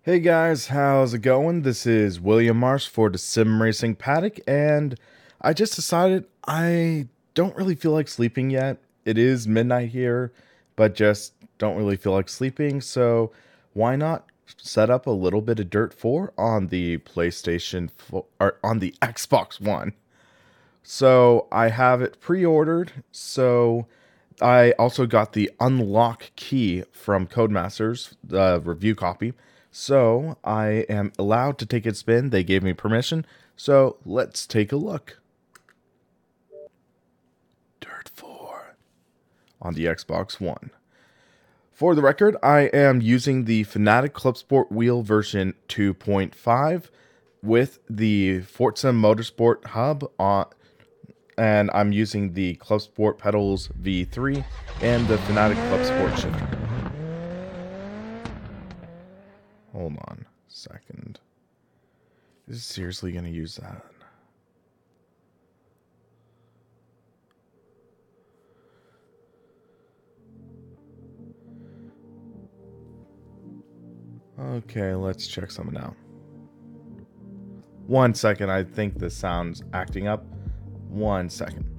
Hey guys, how's it going? This is William Marsh for the Sim Racing Paddock, and I just decided I don't really feel like sleeping yet. It is midnight here, but just don't really feel like sleeping, so why not set up a little bit of Dirt 4 on the PlayStation 4, or on the Xbox One. So I have it pre-ordered, so I also got the unlock key from Codemasters, the review copy. So I am allowed to take a spin. They gave me permission. So let's take a look. Dirt 4 on the Xbox One. For the record, I am using the Fanatec Clubsport Wheel version 2.5 with the Forza Motorsport hub on, and I'm using the Clubsport Pedals V3 and the Fanatec Clubsport Shifter. Hold on a second. Is it seriously going to use that? Okay, let's check something out. 1 second, I think the sound's acting up. 1 second.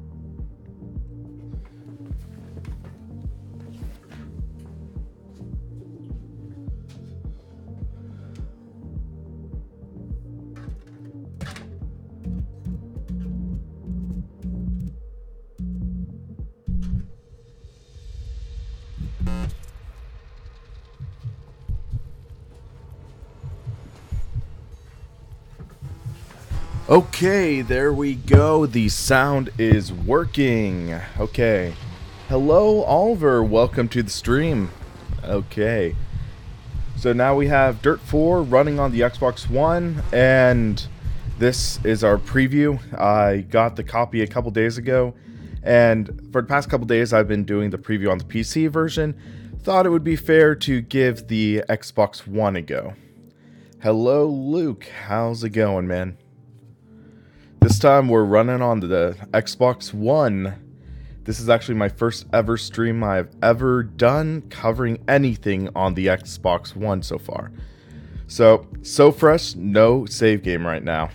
Okay, there we go. The sound is working. Okay. Hello, Oliver. Welcome to the stream. Okay. So now we have Dirt 4 running on the Xbox One, and this is our preview. I got the copy a couple days ago, and for the past couple days I've been doing the preview on the PC version. Thought it would be fair to give the Xbox One a go. Hello, Luke. How's it going, man? This time we're running on the Xbox One. This is actually my first ever stream I've ever done covering anything on the Xbox One so far. So fresh, no save game right now.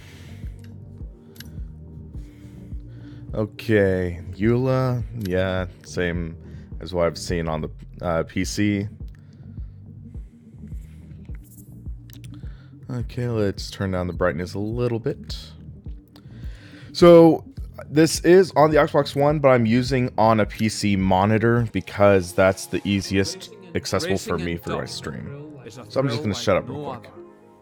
Okay, Eula, yeah, same as what I've seen on the PC. Okay, let's turn down the brightness a little bit. So this is on the Xbox One, but I'm using on a PC monitor because that's the easiest accessible for me for my stream. So I'm just going to shut up real quick.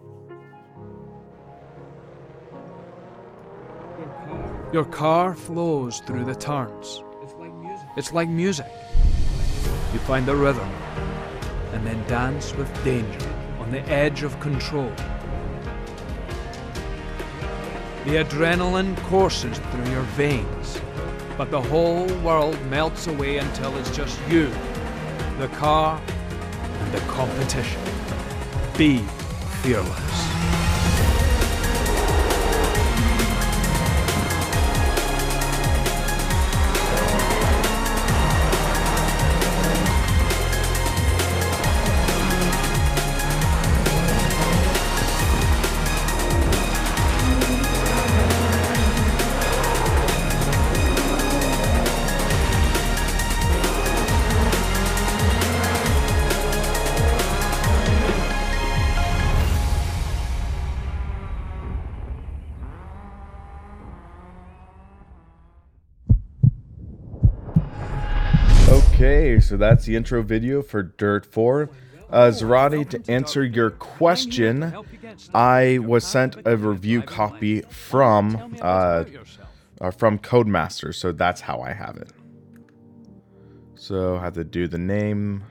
Your car flows through the turns. It's like music. You find the rhythm and then dance with danger on the edge of control. The adrenaline courses through your veins, but the whole world melts away until it's just you, the car, and the competition. Be fearless. Okay, so that's the intro video for Dirt 4. Zarati, to answer your question, I was sent a review copy from Codemasters, so that's how I have it. So I have to do the name.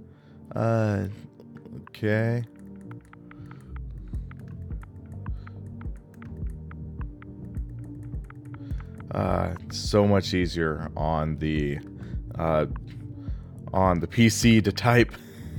Okay. So much easier on the PC to type.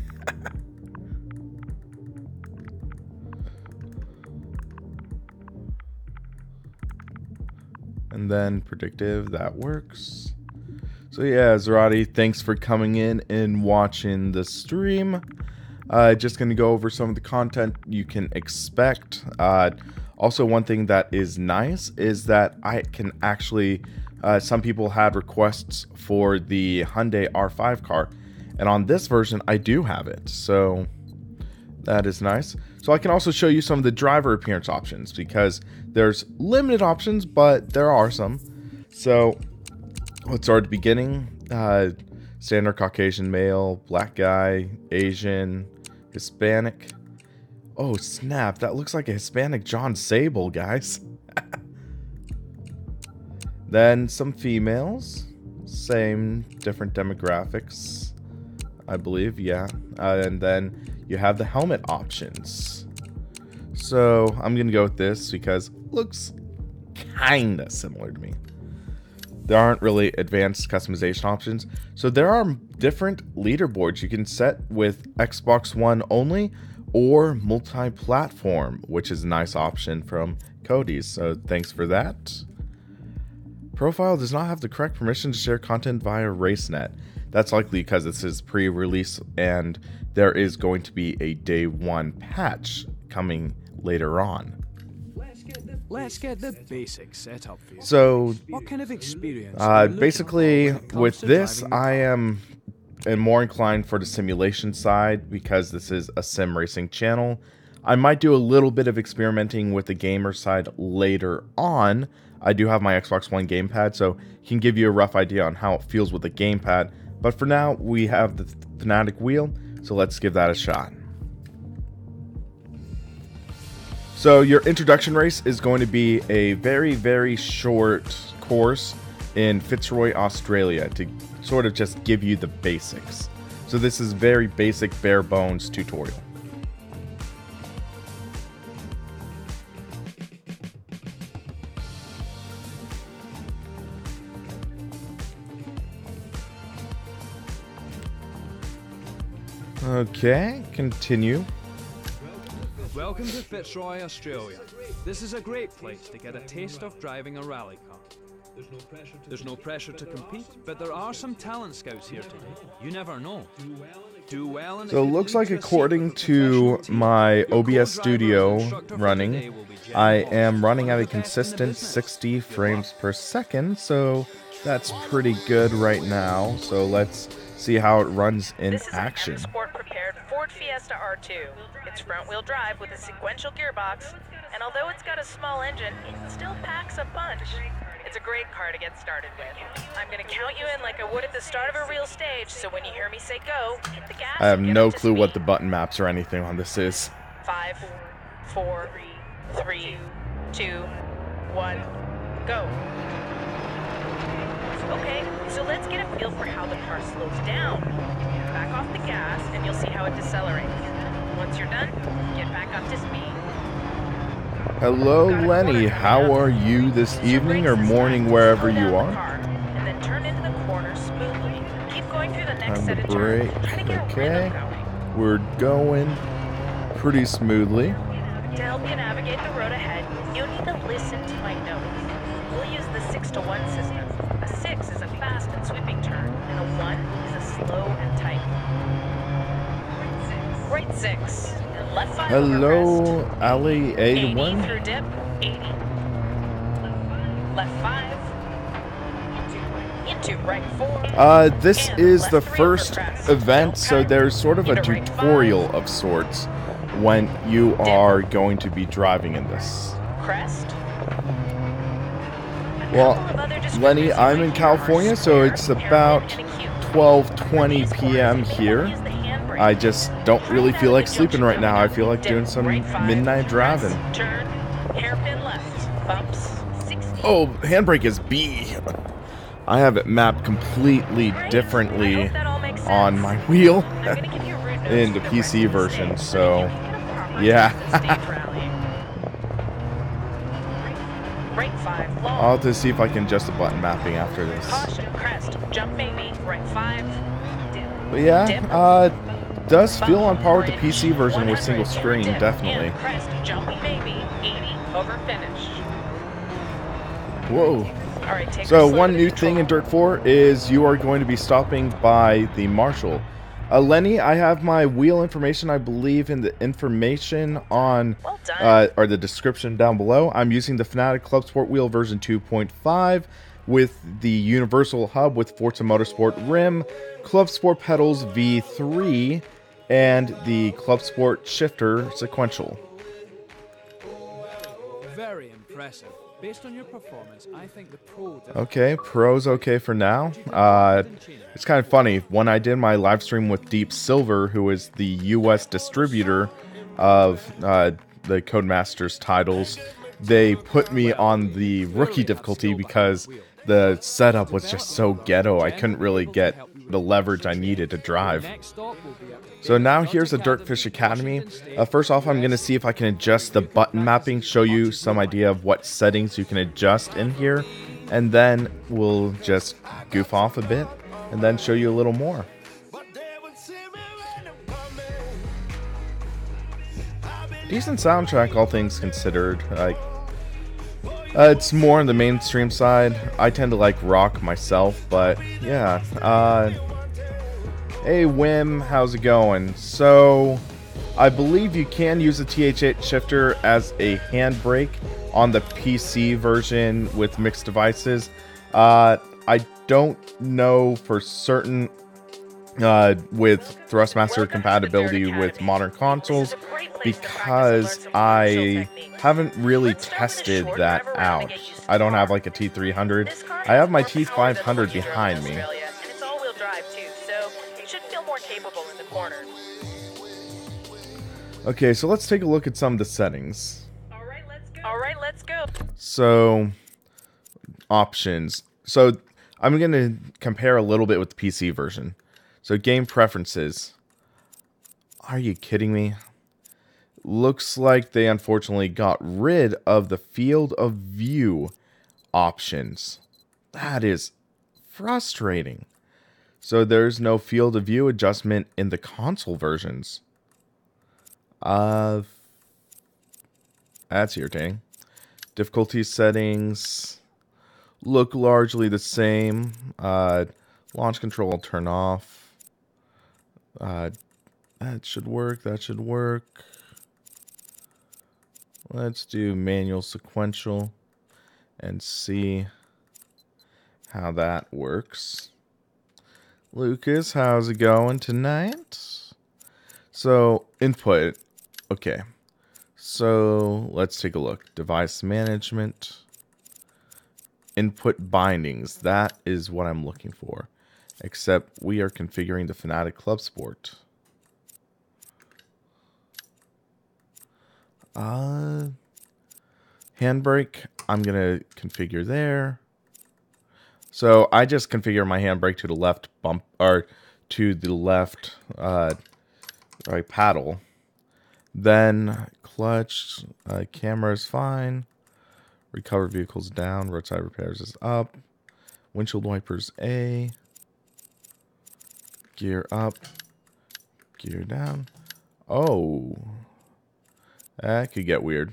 And then predictive, that works. So yeah, Zarati, thanks for coming in and watching the stream. Just going to go over some of the content you can expect. Also, one thing that is nice is that I can actually, some people had requests for the Hyundai R5 car, and on this version I do have it, so that is nice. So I can also show you some of the driver appearance options, because there's limited options, but there are some. So let's start at the beginning. Standard Caucasian male, black guy, Asian, Hispanic. Oh snap, that looks like a Hispanic John Sable, guys. Then some females, same different demographics, I believe, yeah. And then you have the helmet options. So I'm gonna go with this because it looks kinda similar to me. There aren't really advanced customization options. So there are different leaderboards you can set with Xbox One only or multi-platform, which is a nice option from Cody's. So thanks for that. Profile does not have the correct permission to share content via RaceNet. That's likely because this is pre-release and there is going to be a day one patch coming later on. Let's get the basics set up for you. So, what kind of experience basically with this, I am more inclined for the simulation side because this is a sim racing channel. I might do a little bit of experimenting with the gamer side later on. I do have my Xbox One gamepad, so it can give you a rough idea on how it feels with the gamepad. But for now, we have the Fanatec wheel, so let's give that a shot. So your introduction race is going to be a very, very short course in Fitzroy, Australia, to sort of just give you the basics. So this is very basic, bare bones tutorial. Okay, continue. Welcome to Fitzroy, Australia. This is a great place to get a taste of driving a rally car. There's no pressure to compete, but there are some talent scouts here today. You never know. Do well. So it looks like, according to my OBS studio running, I am running at a consistent 60 frames per second, so that's pretty good right now. So let's see how it runs in action. This is an M-Sport prepared Ford Fiesta R2. It's front-wheel drive with a sequential gearbox, and although it's got a small engine, it still packs a punch. It's a great car to get started with. I'm going to count you in like I would at the start of a real stage, so when you hear me say go, hit the gas. I have no clue what the button maps or anything on this is. 5, 4, 3, 2, 1, go. Okay, so let's get a feel for how the car slows down. Back off the gas and you'll see how it decelerates. Once you're done, get back up to speed. Hello, Lenny. How are you this evening or morning, wherever you are? And then turn into the corner smoothly. Keep going through the next set of brake. turns. Try to get a rhythm going. We're going pretty smoothly. To help you navigate the road ahead, you need to listen to my notes. We'll use the 6 to 1 system. A 6 is a fast and sweeping turn, and a 1 is a slow and tight. Right 6. And left 5 Hello, Ali 80 A1. through dip, 80. Left 5. Into right 4. This and is left the 3 first overcrest. event, Don't so cut. there's sort of a Into right 5. tutorial of sorts when you are going to be driving in this. Crest. Well, Lenny, I'm in California, so it's about 12:20 p.m. here. I just don't really feel like sleeping right now. I feel like doing some midnight driving. Turn, hairpin left, bumps, 60. Oh, handbrake is B. I have it mapped completely differently on my wheel in the PC version, so yeah. Right 5, long. I'll have to see if I can adjust the button mapping after this. Caution, crest, jump baby, right 5. But yeah, does feel on par with the PC version with single screen, definitely. Crest, jumping baby, 80, over finish. Whoa. All right, take So her slow one to new control. thing in Dirt 4 is you are going to be stopping by the marshal. Lenny, I have my wheel information, I believe, in the information on, or the description down below. I'm using the Fanatec Clubsport Wheel version 2.5 with the Universal Hub with Forza Motorsport Rim, Clubsport Pedals V3, and the Clubsport Shifter sequential. Very impressive. Based on your performance, I think the Pro... Okay, Pro's okay for now. It's kind of funny. When I did my live stream with Deep Silver, who is the US distributor of the Codemasters titles, they put me on the rookie difficulty because the setup was just so ghetto. I couldn't really get the leverage I needed to drive. So now here's the Dirtfish Academy. First off, I'm going to see if I can adjust the button mapping, show you some idea of what settings you can adjust in here, and then we'll just goof off a bit, and then show you a little more. Decent soundtrack, all things considered. Like, it's more on the mainstream side. I tend to like rock myself, but yeah. Hey Wim, how's it going? So, I believe you can use a TH8 shifter as a handbrake on the PC version with mixed devices. I don't know for certain with Thrustmaster compatibility with modern consoles because I haven't really tested that out. I don't have like a T300. I have my T500 behind me. Okay, so let's take a look at some of the settings. Alright, let's go. So, options. So, I'm going to compare a little bit with the PC version. So, game preferences. Are you kidding me? Looks like they unfortunately got rid of the field of view options. That is frustrating. So, there's no field of view adjustment in the console versions. That's irritating. Difficulty settings look largely the same. Launch control I'll turn off. That should work. That should work. Let's do manual sequential and see how that works. Lucas, how's it going tonight? So, input. Okay, so let's take a look. Device management. Input bindings. That is what I'm looking for. Except we are configuring the Fanatec Clubsport. Handbrake. I'm going to configure there. So I just configure my handbrake to the left bump, or to the left right paddle. Then clutch, camera is fine. Recover vehicles down. Roadside repairs is up. Windshield wipers A. Gear up. Gear down. Oh. That could get weird.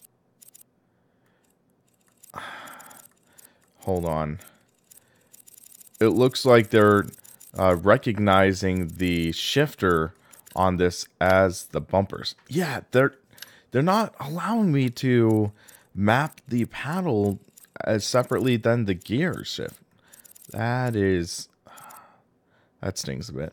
Hold on. It looks like they're recognizing the shifter on this as the bumpers. Yeah, they're not allowing me to map the paddle as separately than the gear shift. That stings a bit.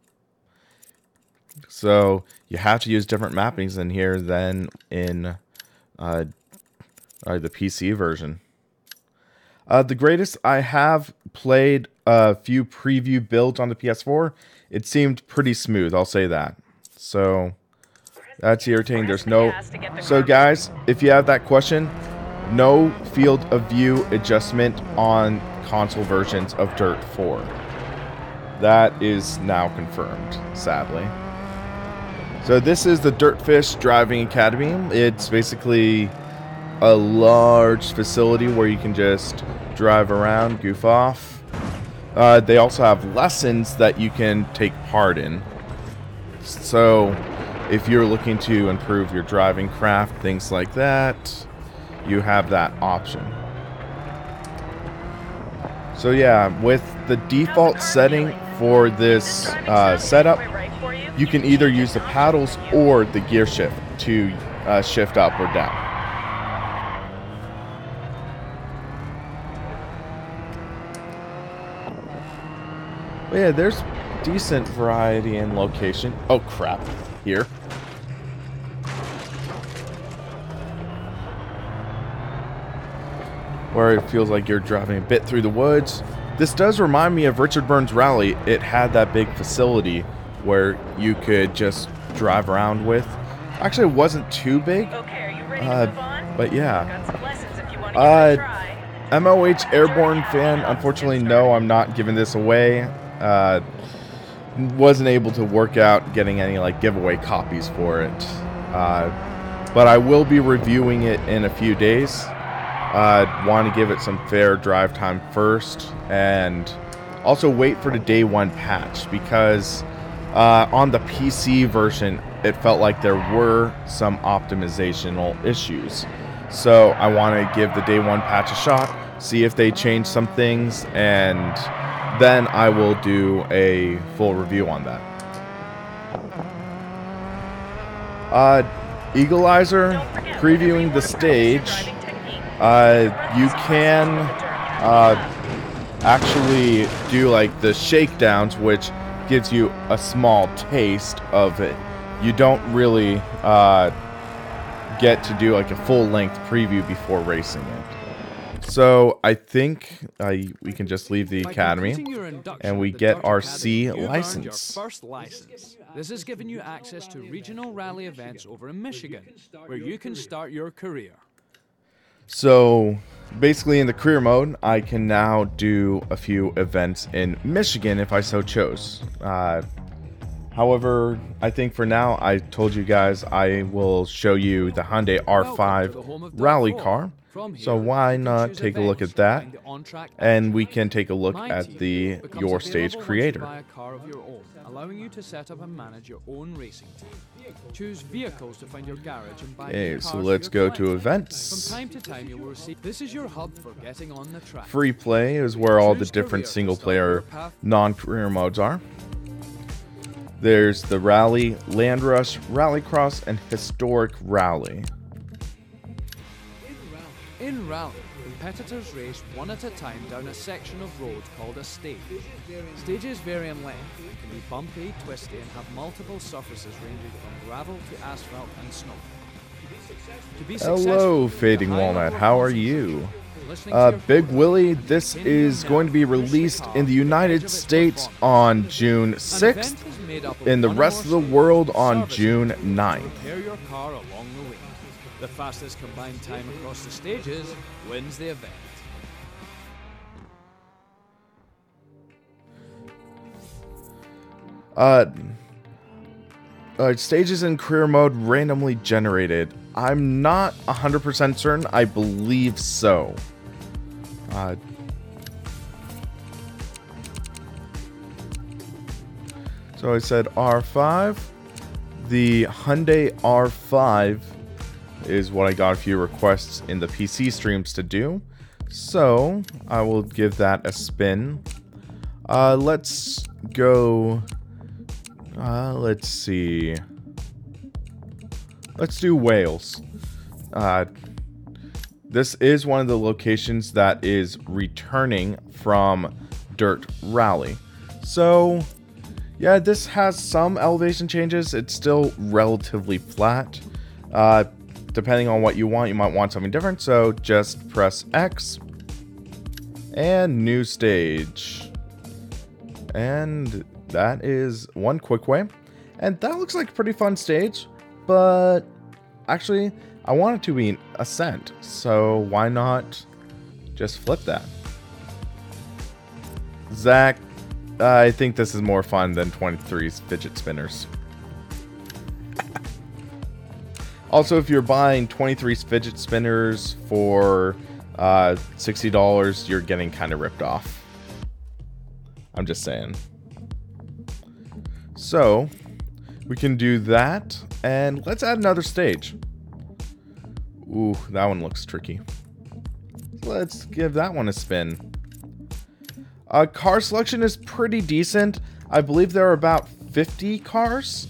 So you have to use different mappings in here than in the PC version. The greatest, I have played a few preview builds on the PS4. It seemed pretty smooth, I'll say that. So, that's irritating. There's no... So, guys, if you have that question, no field of view adjustment on console versions of Dirt 4. That is now confirmed, sadly. So, this is the Dirtfish Driving Academy. It's basically a large facility where you can just drive around, goof off. They also have lessons that you can take part in. So, if you're looking to improve your driving craft, things like that, you have that option. So yeah, with the default setting for this setup, you can either use the paddles or the gear shift to shift up or down. But yeah, there's decent variety and location. Oh crap, here. Where it feels like you're driving a bit through the woods. This does remind me of Richard Burns Rally. It had that big facility where you could just drive around with. Actually, it wasn't too big. Okay, are you ready to move on? But yeah. Got some lessons if you want to give it a try. MOH Airborne fan, unfortunately, no, I'm not giving this away. Wasn't able to work out getting any like giveaway copies for it. But I will be reviewing it in a few days. Want to give it some fair drive time first, and also wait for the day one patch, because on the PC version it felt like there were some optimizational issues. So I want to give the day one patch a shot, see if they change some things, and then I will do a full review on that. Eagleizer, previewing the stage. You can actually do like the shakedowns, which gives you a small taste of it. You don't really get to do like a full-length preview before racing it. So I think we can just leave the academy and we get our C license. First license. This has given you access to regional rally events over in Michigan, where you can start your career. So basically in the career mode, I can now do a few events in Michigan if I so chose. However, I think for now, I told you guys I will show you the Hyundai R5 rally car. So why not take a look at that, and we can take a look at the Your Stage Creator. Allowing you to set up and manage your own racing team. Choose vehicles to find your garage and buy. Okay, so let's go to events. From time to time you will receive. This is your hub for getting on the track. Free play is where all the different single player non-career modes are. There's the Rally, Land Rush, Rallycross, and Historic Rally. In Rally, competitors race one at a time down a section of road called a stage. Stages vary in length, can be bumpy, twisty, and have multiple surfaces ranging from gravel to asphalt and snow. Hello, Fading Walnut, how are you? Big Willie, this is going to be released in the United States on June 6th, in the rest of the world on June 9th. Prepare your car along the way. The fastest combined time across the stages wins the event. Stages in career mode randomly generated. I'm not 100% certain. I believe so. So I said R5. The Hyundai R5 is what I got a few requests in the PC streams to do. So I will give that a spin. Let's go. Let's see. Let's do Wales. This is one of the locations that is returning from Dirt Rally. So, yeah, this has some elevation changes. It's still relatively flat. Depending on what you might want something different. So just press X and new stage. And that is one quick way. And that looks like a pretty fun stage. But actually, I want it to be an ascent. So why not just flip that? Zach, I think this is more fun than 23's fidget spinners. Also, if you're buying 23's fidget spinners for $60, you're getting kind of ripped off. I'm just saying. So, we can do that, and let's add another stage. Ooh, that one looks tricky. Let's give that one a spin. Car selection is pretty decent. I believe there are about 50 cars.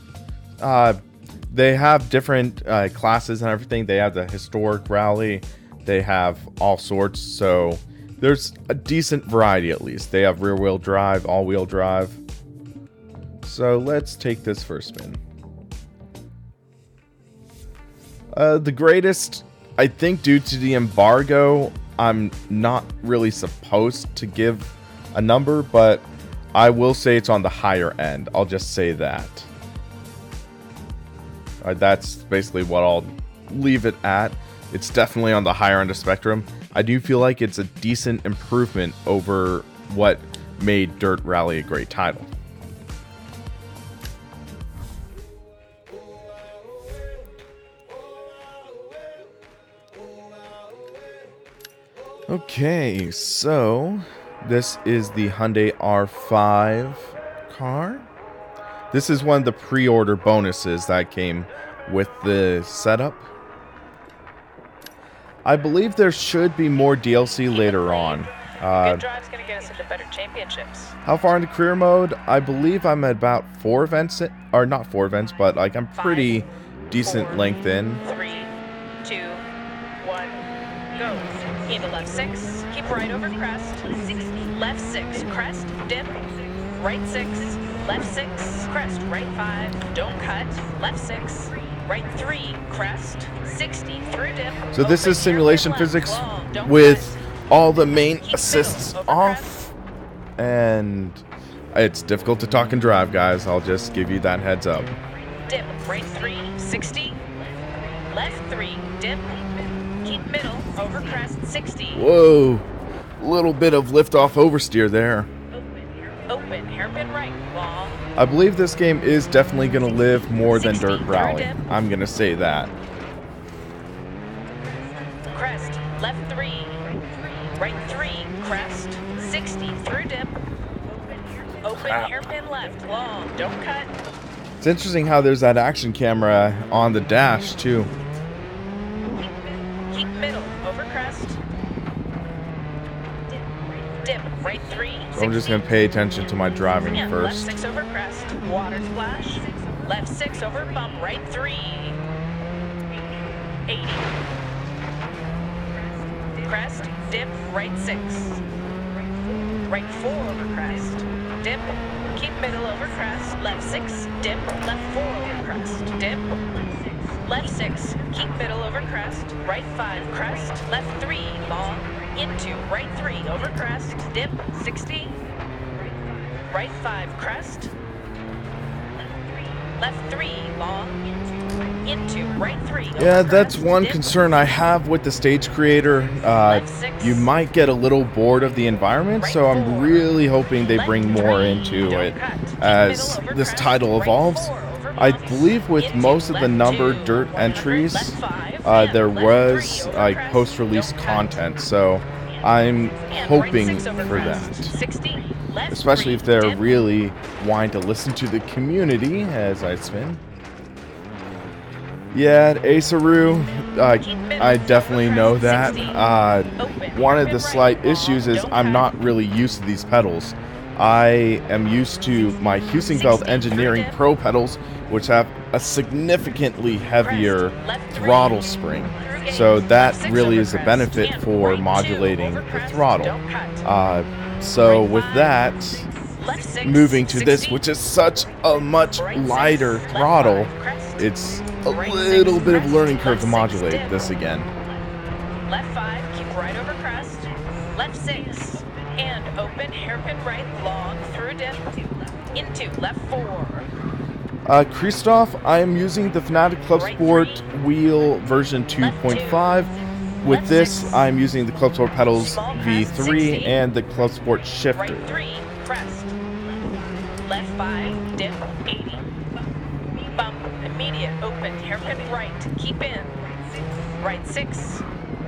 They have different classes and everything. They have the historic rally. They have all sorts. So there's a decent variety at least. They have rear-wheel drive, all-wheel drive. So let's take this for a spin. The greatest, I think due to the embargo, I'm not really supposed to give a number, but I will say it's on the higher end. I'll just say that. That's basically what I'll leave it at. It's definitely on the higher end of spectrum. I do feel like it's a decent improvement over what made Dirt Rally a great title. Okay, so this is the Hyundai R5 car. This is one of the pre-order bonuses that came with the setup. I believe there should be more DLC later on. Good drive's gonna get us into better championships. How far into career mode? I believe I'm at about 4 events, or not 4 events, but like I'm pretty decent length in. 3, 2, 1, go. Into left 6, keep right over crest. Left 6, crest, dip. Right 6, left 6, crest, right 5, don't cut. Left 6, right 3, crest, 60 through dip. So this is simulation physics with all the main assists off, and it's difficult to talk and drive, guys. I'll just give you that heads up. Dip, right 3, 60. Left 3, dip. Keep middle, over crest, 60. Whoa, little bit of lift-off oversteer there. Open, hairpin right, long. I believe this game is definitely going to live more than Dirt Rally. I'm going to say that. Crest, left 3. Right 3, crest, 60 through dip. Open, hairpin left, long, don't cut. It's interesting how there's that action camera on the dash, too. Keep middle, over crest. Dip, right 3. So I'm just going to pay attention to my driving And first. left 6 over crest, water splash. Left 6 over bump, right 3. 80. Crest, dip, right 6. Right 4 over crest. Dip, keep middle over crest. Left 6, dip, left 4 over crest. Dip. Left 6, keep middle over crest. Right 5, crest. Left 3, long. Into right 3 over crest. Dip, 60. Right 5, crest. Left 3, long. Into right 3 over Yeah, that's crest. one Dip. concern I have with the stage creator. You might get a little bored of the environment, so I'm really hoping they bring more into it as this title evolves. I believe with most of the numbered Dirt entries, there was like post-release content, so I'm hoping for that. Especially if they're really wanting to listen to the community as I spin. Yeah, Asaru, I definitely know that. One of the slight issues is I'm not really used to these pedals. I am used to my Husingfeld Engineering Pro pedals, which have a significantly heavier throttle spring. So that really is a benefit for modulating the throttle. So with that, moving to this, which is such a much lighter throttle, it's a little bit of a learning curve to modulate this again. Left 5, keep right over crest. Left 6, and open hairpin right, long through dip. Into left 4. Christoph, I am using the Fanatec Clubsport Wheel version 2.5. With this, I'm using the Clubsport Pedals V3 and the Clubsport Shifter. Right 3, crest. Left 5, dip, 80. Bump, immediate, open, hairpin right, keep in. Right 6.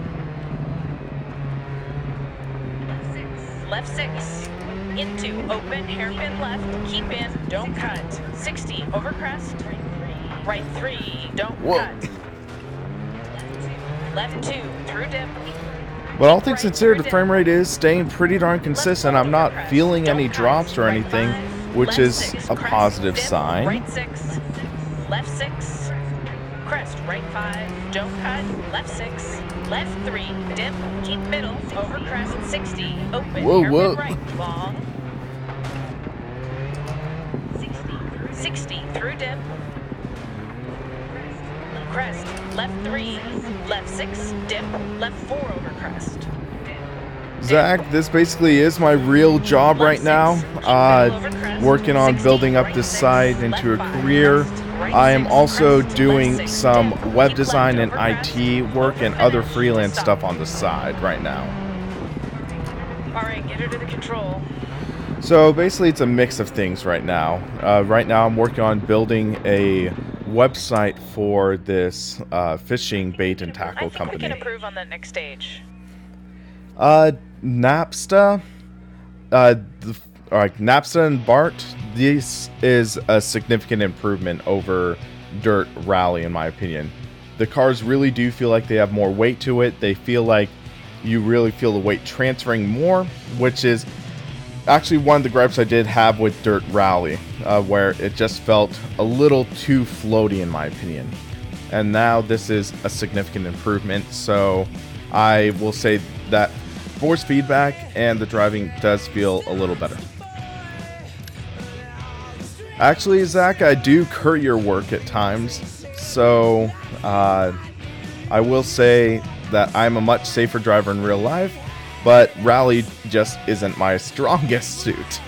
Left 6. Into, open, hairpin left, keep in, don't cut. 60, over crest. Right 3, don't cut. Left 2, through dip. But all things considered, the frame rate is staying pretty darn consistent. I'm not feeling any drops or anything, which is a positive sign. Right 6, left 6, crest, right 5, don't cut, left 6, left 3, dip, keep middle, over crest, 60, open, Whoa, hairpin whoa. right, long, 60, through dip, crest, left 3, left 6, dip, left 4 over crest. Zach, this basically is my real job right now. Working on building up this site into a career. I am also doing some web design and IT work and other freelance stuff on the side right now. Alright, get her to the control. So basically it's a mix of things right now. Right now I'm working on building a website for this fishing bait and tackle I think company. we can improve on that next stage. Napsta, Napsta and BART, this is a significant improvement over Dirt Rally in my opinion. The cars really do feel like they have more weight to it. They feel like you really feel the weight transferring more, which is actually one of the gripes I did have with Dirt Rally, where it just felt a little too floaty in my opinion. And now this is a significant improvement, so I will say that force feedback and the driving does feel a little better. Actually, Zach, I do courier work at times, so I will say that I'm a much safer driver in real life, but rally just isn't my strongest suit.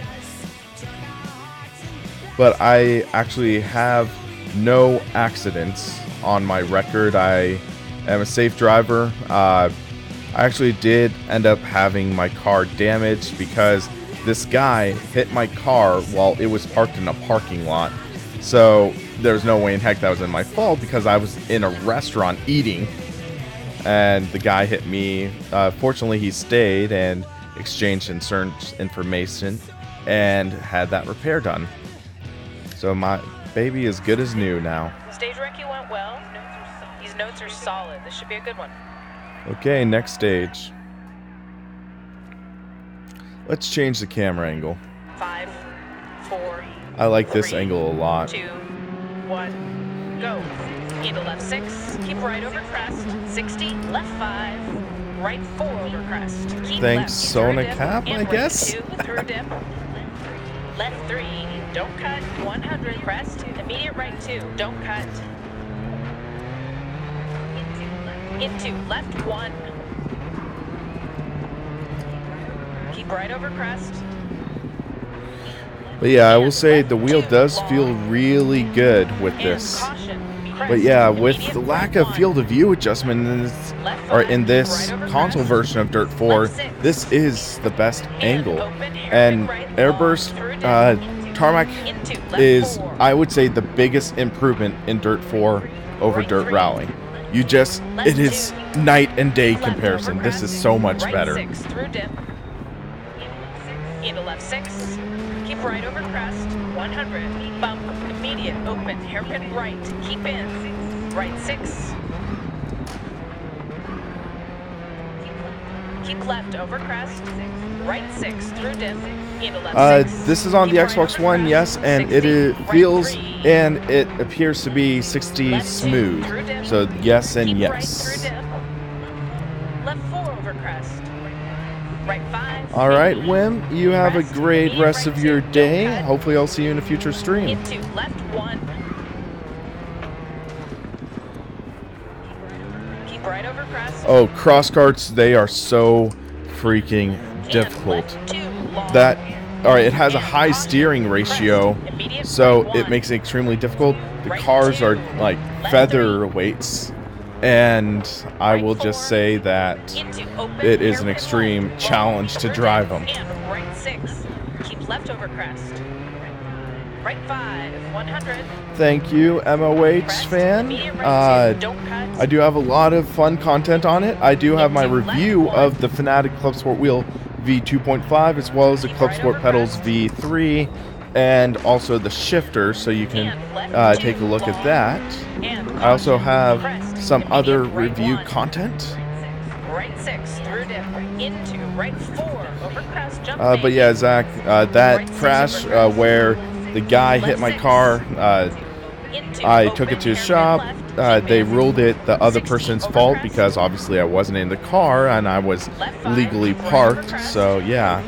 But I actually have no accidents on my record. I am a safe driver. I actually did end up having my car damaged because this guy hit my car while it was parked in a parking lot. So there's no way in heck that was my fault because I was in a restaurant eating and the guy hit me. Fortunately, he stayed and exchanged insurance information and had that repair done. So my baby is good as new now. Stage recce went well. These notes are solid. This should be a good one. Okay, next stage. Let's change the camera angle. 5, 4. I like this 3, angle a lot. 2, 1, go. Into left 6, keep right over crest. 60, left 5, right 4 over crest. Keep Thanks, left, Sona through dip, Cap, and I guess. Right 2, through dip. Left 3, don't cut. 100 crest. Immediate right 2, don't cut. Into left 1. Keep right over crest. But yeah, I will say the wheel does feel really good with this. But yeah, with the lack of field of view adjustment in this console version of Dirt 4, this is the best angle. And airburst tarmac is, I would say, the biggest improvement in Dirt 4 over Dirt Rally. It is night and day comparison. This is so much better. Into left 6, keep right over crest, 100, bump, immediate, open, hairpin right, keep in, right 6, keep left over crest, right 6, through dip, into left 6. This is on the Xbox One, yes, and it feels and it appears to be 60 smooth. So yes and yes. Left 4 over crest. Right 5. All right, Wim, you have a great rest of your day. Hopefully I'll see you in a future stream. Into left 1. Keep right over crest. Oh, cross carts, they are so freaking difficult. Alright, it has a high steering ratio, so it makes it extremely difficult. The cars are like featherweights. And I will just say that it is an extreme challenge to drive them. Right 6. Keep left over crest. Right 5. 100. Thank you, MOH fan. I do have a lot of fun content on it. I do have my review of the Fanatec Clubsport Wheel V2.5 as well as the Clubsport Pedals V3 and also the Shifter, so you can take a look at that. I also have some other review content right 6 through dip, into right 4 over crest, jump But yeah, Zach, that crash where the guy hit my car, I took it to his shop. They ruled it the other person's fault because obviously I wasn't in the car and I was legally parked. So yeah.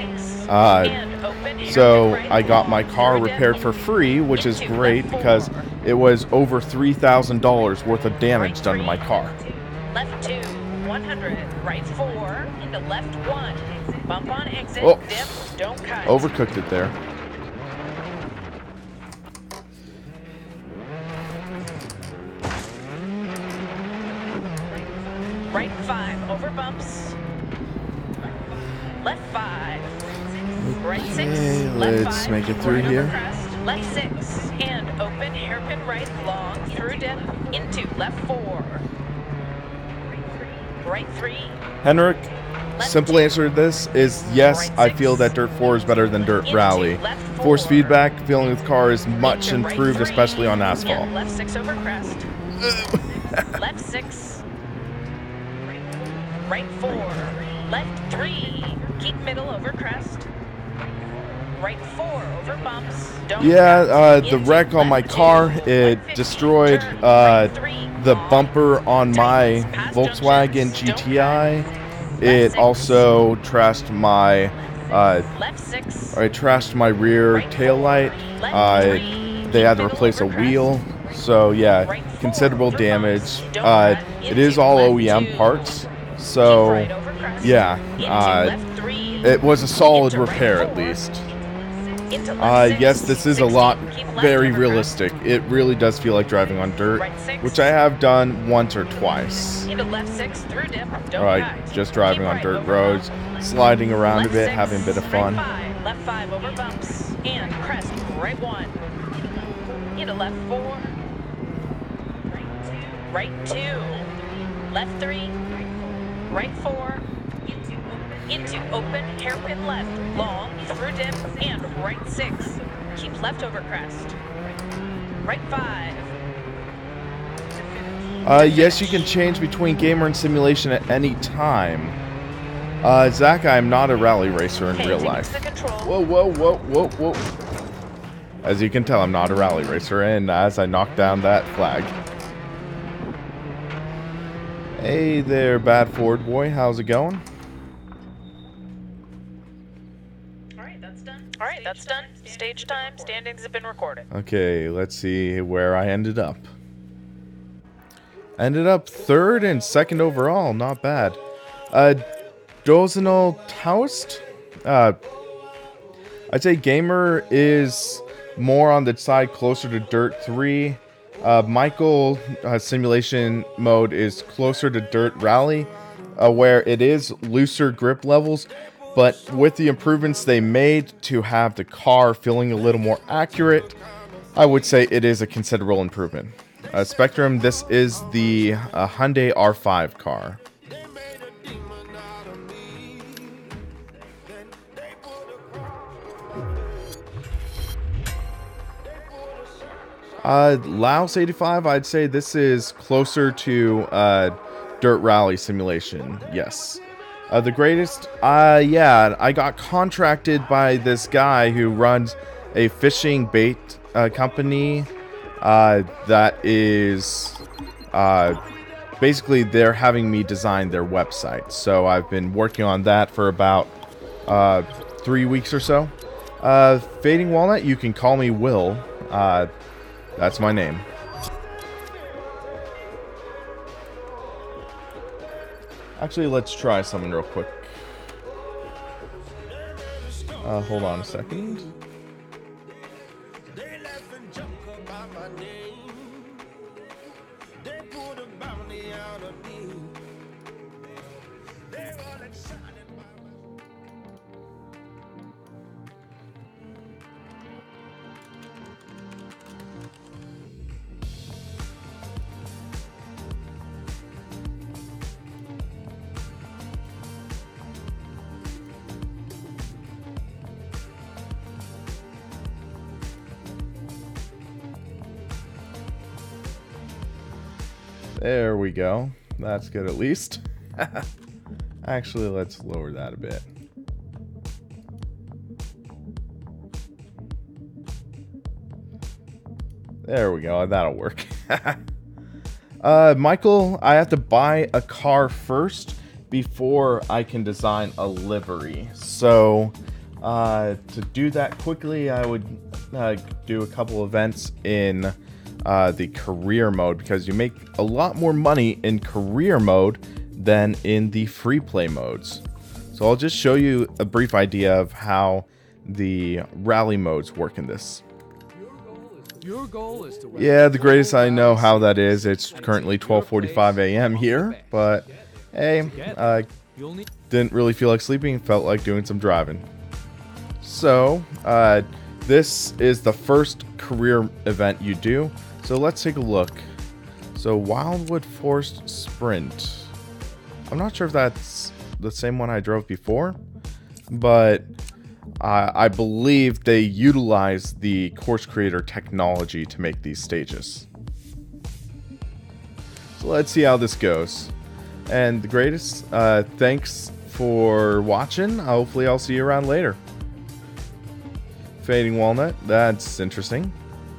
So I got my car repaired for free, which is great because it was over $3,000 worth of damage done to my car. Left 2, 100, right 4, into left 1. Bump on exit, Oh, dip, don't cut. overcooked it there. Right 5, over bumps. Left 5. Right 6. Okay, Left let's 5, make it through right over here. crest. Left 6. And open, hairpin right, long, through dip, into left 4. Right 3. Henrik, simple answer to this is yes, I feel that Dirt 4 is better than Dirt Rally. Force feedback, feeling with the car is much improved, especially on asphalt. Left 6 over crest. Left 6. Right 4. Left 3. Keep middle over crest. Right 4 over bumps. Don't Yeah, the wreck on my car, it destroyed the bumper on my Volkswagen GTI. It also trashed my rear taillight. They had to replace a wheel. So yeah, considerable damage. It is all OEM parts. So yeah, it was a solid repair at least. Yes, this is a lot very realistic. It really does feel like driving on dirt, which I have done once or twice. Alright, just driving on dirt roads, sliding around a bit, having a bit of fun. Left 5 over bumps and crest right 1. Into left 4. Right 2. Left 3. Right 4. Into open, hairpin left, long, through dip, and right 6. Keep left over crest. Right 5. Yes, you can change between gamer and simulation at any time. Zach, I am not a rally racer in real life. Whoa, whoa, whoa, whoa, whoa. As you can tell, I'm not a rally racer, and as I knock down that flag. Hey there, bad Ford boy, how's it going? Alright, that's done. Stage time, standings have been recorded. Okay, let's see where I ended up. Ended up 3rd and 2nd overall, not bad. Dozenal Toast? I'd say gamer is more on the side closer to Dirt 3. Michael simulation mode is closer to Dirt Rally, where it is looser grip levels. But with the improvements they made to have the car feeling a little more accurate, I would say it is a considerable improvement. Spectrum, this is the Hyundai R5 car. Laos 85, I'd say this is closer to Dirt Rally simulation, yes. The greatest, yeah, I got contracted by this guy who runs a fishing bait company that is, basically they're having me design their website. So I've been working on that for about 3 weeks or so. Fading Walnut, you can call me Will. That's my name. Actually, let's try something real quick. Hold on a second. There we go. That's good at least. Actually, let's lower that a bit. There we go. That'll work. Michael, I have to buy a car first before I can design a livery. So, to do that quickly, I would do a couple events in the career mode, because you make a lot more money in career mode than in the free play modes. So I'll just show you a brief idea of how the rally modes work in this. Your goal is to Yeah, the greatest I know how that is. It's currently 12:45 a.m. here, but hey, didn't really feel like sleeping, felt like doing some driving. So, this is the first career event you do. So let's take a look. So Wildwood Forest Sprint. I'm not sure if that's the same one I drove before, but I believe they utilize the course creator technology to make these stages. So let's see how this goes. And the greatest, thanks for watching. Hopefully I'll see you around later. Fading Walnut, that's interesting.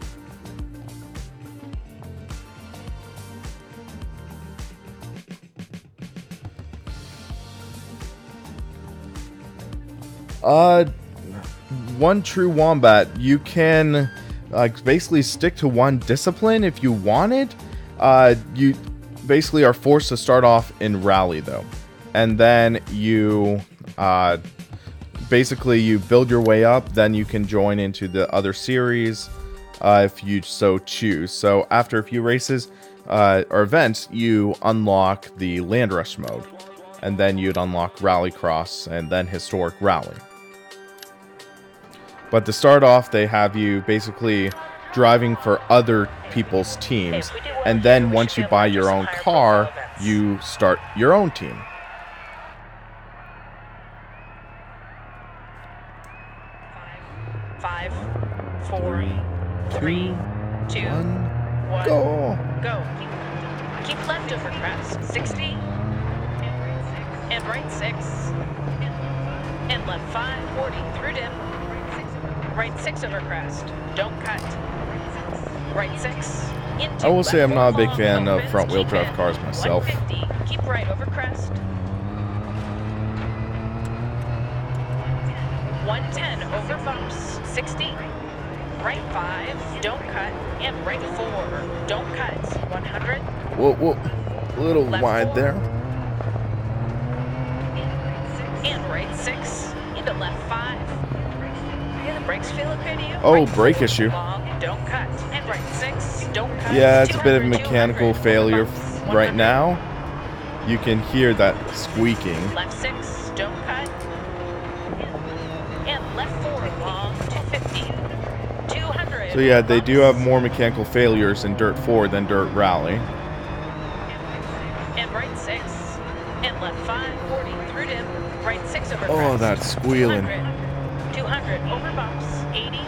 One True Wombat, you can basically stick to one discipline if you wanted. You basically are forced to start off in Rally though, and then you basically you build your way up. Then you can join into the other series if you so choose. So after a few races or events, you unlock the Land Rush mode, and then you'd unlock Rallycross and then Historic Rally. But to start off, they have you basically driving for other people's teams. And then once you buy your own car, you start your own team. Five, four, three, two, 1, go! Go. Keep left over crest. 60. And right 6. And left 5, 40 through dip. Right 6 over crest. Don't cut. Right 6. Into I will say I'm not a big long, fan of opens, front-wheel keep drive in. cars myself. 150. Keep right over crest. 110 over bumps. 60. Right 5. Don't cut. And right 4. Don't cut. 100. Whoa, whoa. A little Left wide 4. there. And right 6. Into left 5. Yeah, the brakes feel okay to you. Oh, Right brake 4, issue. long, don't cut. And right 6. Don't cut. Yeah, it's a bit of 200, mechanical 200, failure bumps, right 100. now. You can hear that squeaking. Left 6. Don't cut. And left 4. Long. 250. 200. So yeah, they do have bumps. more mechanical failures in Dirt 4 than Dirt Rally. And right 6. And left 5. 40 through dip. Right 6 over Oh, crest. that's squealing. 200 over bumps. 80.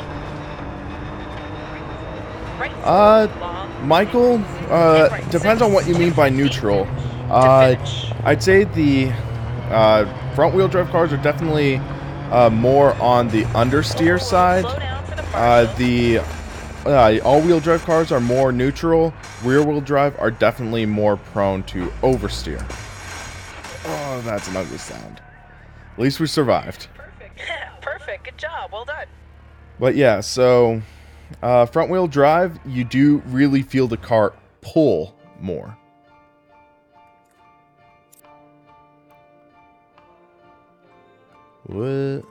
Right 4, long. Michael, depends on what you mean by neutral. I'd say the front-wheel drive cars are definitely more on the understeer side. Slow down for the partial. The all-wheel drive cars are more neutral. Rear-wheel drive are definitely more prone to oversteer. Oh, that's an ugly sound. At least we survived. Perfect. Perfect. Good job. Well done. But yeah, so front-wheel drive, you do really feel the car pull more. What?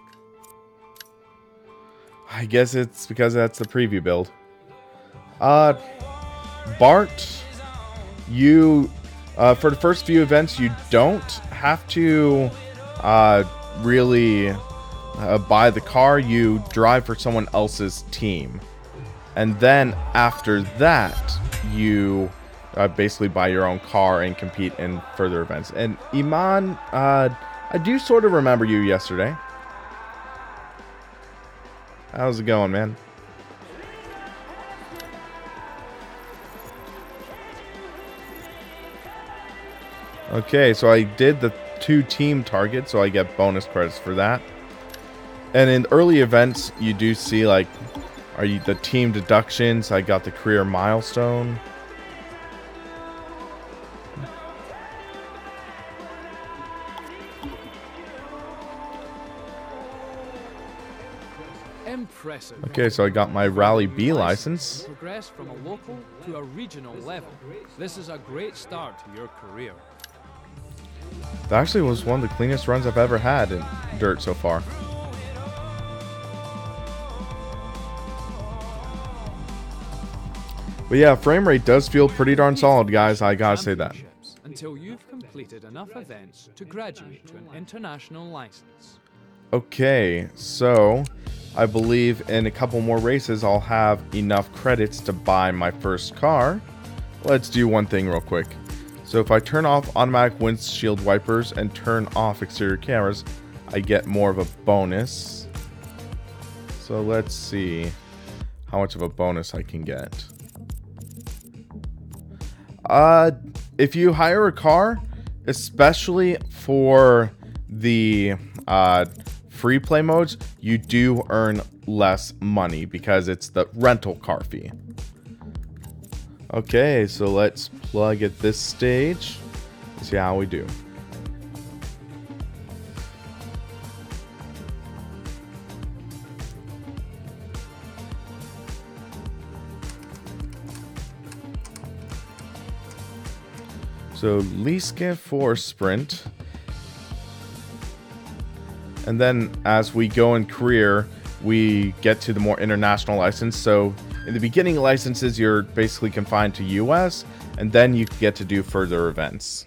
I guess it's because that's the preview build. Bart, you for the first few events, you don't have to really buy the car. You drive for someone else's team, and then after that, you basically buy your own car and compete in further events. And Iman, I do sort of remember you yesterday. How's it going, man? Okay, so I did the 2 team targets, so I get bonus credits for that. And in early events, you do see like, the team deductions. I got the career milestone. Impressive. Okay, so I got my Rally B license. Progress from a local to a regional level. This is a great start to your career. That actually was one of the cleanest runs I've ever had in dirt so far. But yeah, frame rate does feel pretty darn solid, guys. I gotta say that. Until you've completed enough events to graduate to an international license. Okay, so I believe in a couple more races I'll have enough credits to buy my first car. Let's do one thing real quick. So if I turn off automatic windshield wipers and turn off exterior cameras, I get more of a bonus. So let's see how much of a bonus I can get. If you hire a car, especially for the free play modes, you do earn less money because it's the rental car fee. Okay, so let's plug at this stage. See how we do. So Liske for sprint. And then as we go in career, we get to the more international license. So in the beginning licenses, you're basically confined to US, and then you get to do further events.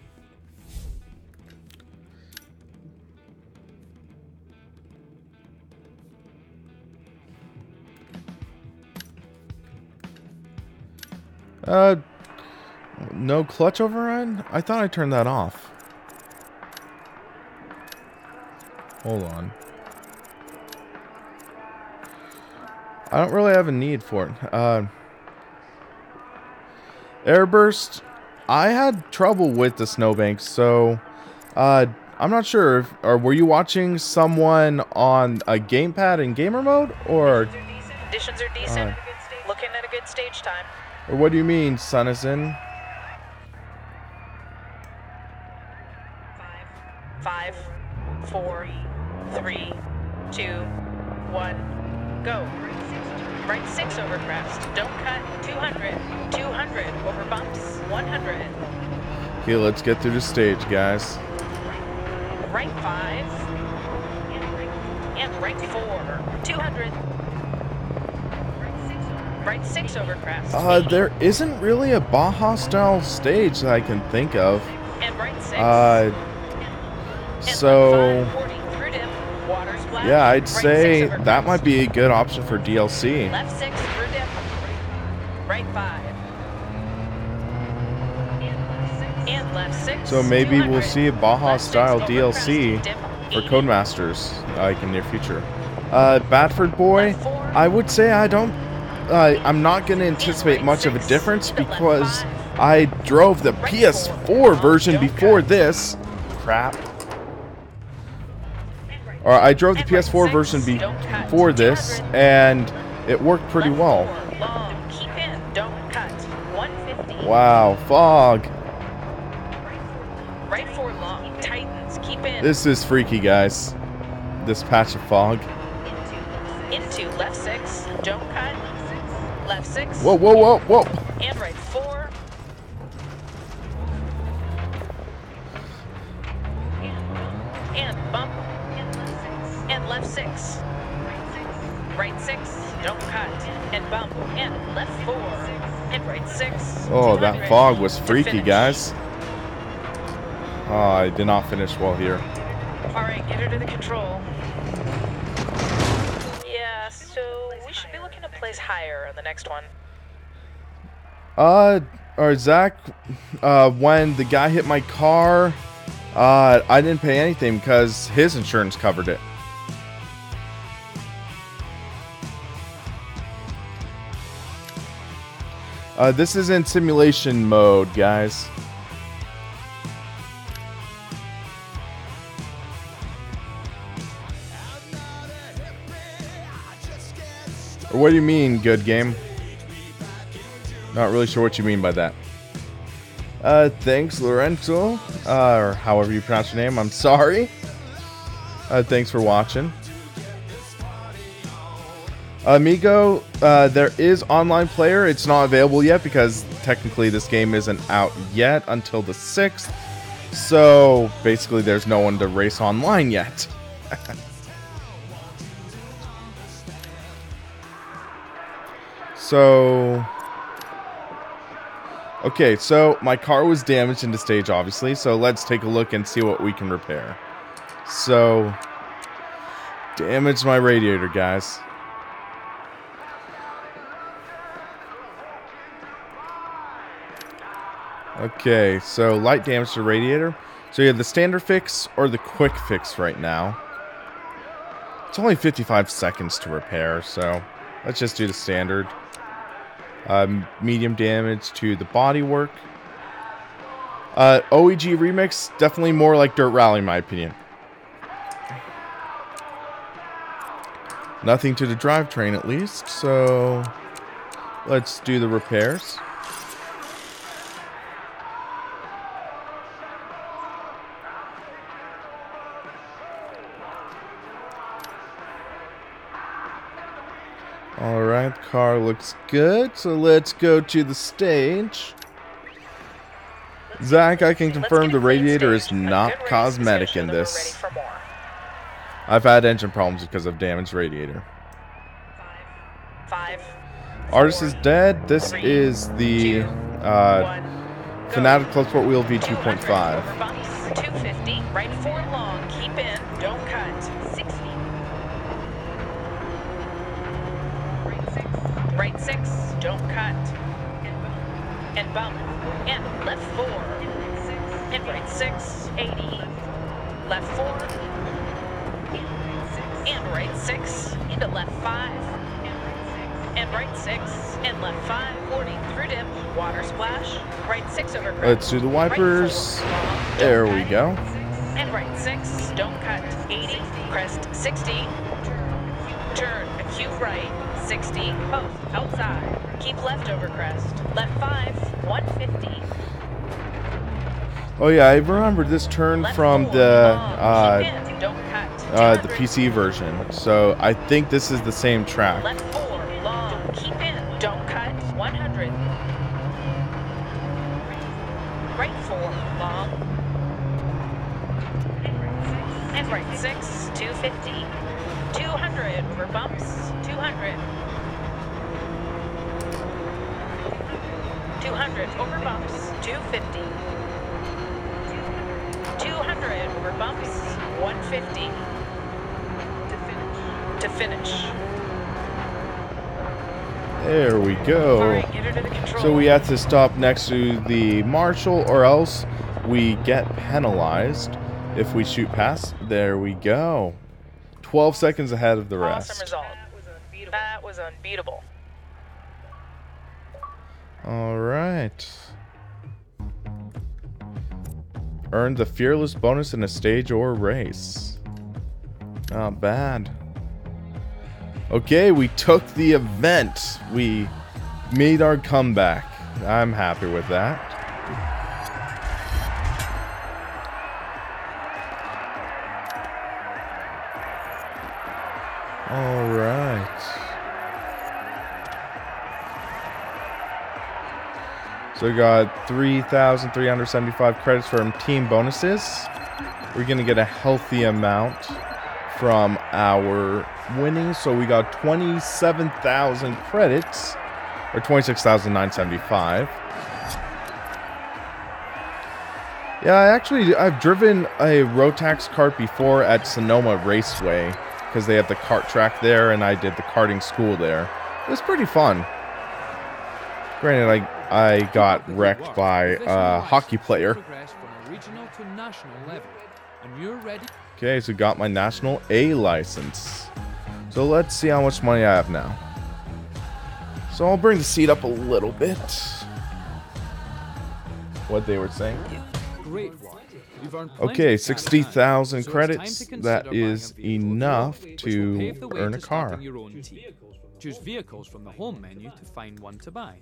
No clutch override? I thought I turned that off. Hold on. I don't really have a need for it. Airburst. I had trouble with the snowbanks, so I'm not sure. Or were you watching someone on a gamepad in gamer mode, or? Conditions are decent. Looking at a good stage time. Or what do you mean, Sunison? 5, 4, 3, 2, 1, go. Right 6 over crest. Don't cut. 200. 200 over bumps. 100. Okay, let's get through the stage, guys. Right 5. And right 4. 200. Right 6 over crest. There isn't really a Baja style stage that I can think of. And right 6. So yeah, I'd right say 6 over that crest. might be a good option for DLC. Left 6 through dip. Right 5. And left 6. So maybe 200. we'll see a Baja Left 6 style over DLC crest, dip for 80. Codemasters like in the near future. Badford Boy, Left 4. I would say I'm not going to anticipate much of a difference because I drove the PS4 version before this. Crap. Or I drove the PS4 version before this, and it worked pretty well. Long. Keep in. Don't cut. 150. Wow, fog. Right 4 long. Tightens. Keep in. This is freaky, guys. This patch of fog. Into left 6. Don't cut. Left 6. Whoa, whoa, whoa, whoa. And right 4. And bump. And left 6. Right 6. Don't cut. And bump. And left 4. And right 6. Oh, that 200 fog was to freaky, finish. guys. Oh, I did not finish well here. Alright, get her to the control. Yeah, so we should be looking to place higher on the next one. Or Zach, when the guy hit my car, I didn't pay anything because his insurance covered it. This is in simulation mode, guys. Or what do you mean, good game? Not really sure what you mean by that. Thanks, Lorenzo. Or however you pronounce your name. I'm sorry. Thanks for watching. Amigo, there is online player. It's not available yet because technically this game isn't out yet until the 6th. So basically there's no one to race online yet. So... Okay, so my car was damaged in the stage, obviously. So let's take a look and see what we can repair. So... damaged my radiator, guys. Okay, so light damage to the radiator. So you have the standard fix or the quick fix right now. It's only 55 seconds to repair, so let's just do the standard. Medium damage to the bodywork. OEG Remix, definitely more like Dirt Rally in my opinion. Nothing to the drivetrain at least, so let's do the repairs. Alright, car looks good, so let's go to the stage. Zach, I can confirm the radiator is not cosmetic in this. I've had engine problems because of damaged radiator. Artist is dead. This is the Fanatec Clubsport Wheel V2.5. 250, right 4 long, keep in, don't cut. 60. Right 6, don't cut. And bump. And left 4. And right 6, 80. Left 4. And right 6. Into left 5. And right 6. And left 5. 40 through dip. Water splash. Right 6 over crest. Let's do the wipers. Right 4, there we go. And right 6. Don't cut. 80. Crest 60. Turn. Acute right. 60. Post. Outside. Keep left over crest. Left 5. 150. Oh yeah, I remember this turn Left from 4, the long, keep in, don't cut. the PC version. So I think this is the same track. Left 4, long, keep in, don't cut. 100. Right 4, long. And right 6, 250. 200 over bumps. 200. 200 over bumps. 250. 200 over bumps. 150. To finish. There we go. Alright, get her to the control. So we have to stop next to the marshal or else we get penalized if we shoot past. There we go. 12 seconds ahead of the rest. Awesome result. That was unbeatable. Alright. Earned the fearless bonus in a stage or race. Not bad. Okay, we took the event. We made our comeback. I'm happy with that. Alright. So we got 3,375 credits from team bonuses. We're going to get a healthy amount from our winnings. So we got 27,000 credits, or 26,975. Yeah, I've driven a Rotax kart before at Sonoma Raceway because they have the kart track there, and I did the karting school there. It was pretty fun. Granted, I got wrecked by a hockey player. Okay, so got my National A license. So let's see how much money I have now. So I'll bring the seat up a little bit. What they were saying. Okay, 60,000 credits. That is enough to earn a car. Choose Vehicles from the home menu to find one to buy.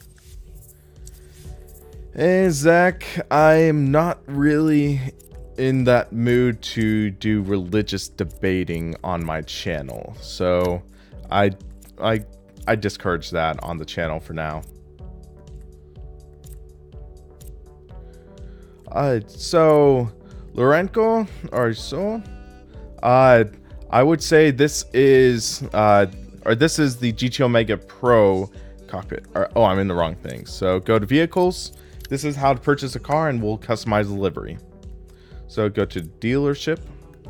Hey Zach, I'm not really in that mood to do religious debating on my channel, so I discourage that on the channel for now. So Lorenko or so, I would say this is this is the GT Omega Pro cockpit. Oh, I'm in the wrong thing. So go to Vehicles. This is how to purchase a car, and we'll customize the livery. So go to Dealership,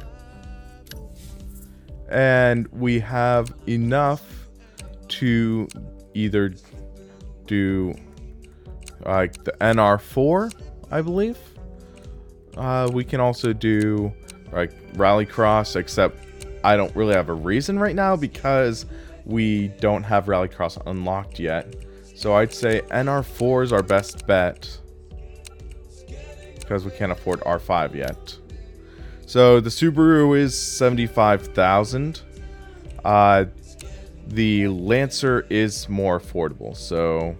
and we have enough to either do like the NR4, I believe. We can also do like Rallycross, except I don't really have a reason right now because we don't have Rallycross unlocked yet. So I'd say NR4 is our best bet because we can't afford R5 yet. So the Subaru is 75,000. The Lancer is more affordable, so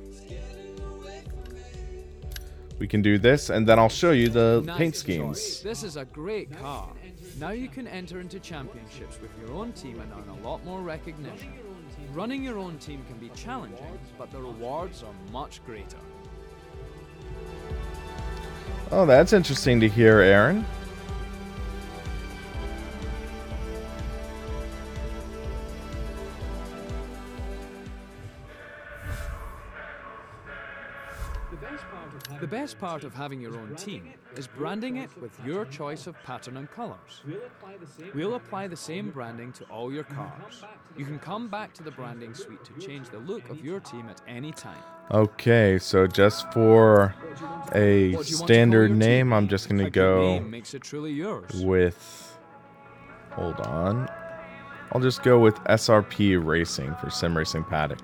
we can do this, and then I'll show you the paint schemes. This is a great car. Now you can enter into championships with your own team and earn a lot more recognition. Running your own team can be challenging, but the rewards are much greater. Oh, that's interesting to hear, Aaron. The best part of having your own team is branding it with your choice of pattern and colors. We'll apply the same branding to all your cars. You can come back to the branding suite to change the look of your team at any time. Okay, so just for a standard name, I'm just going to go makes it truly yours. with, hold on, I'll just go with SRP Racing for Sim Racing Paddock.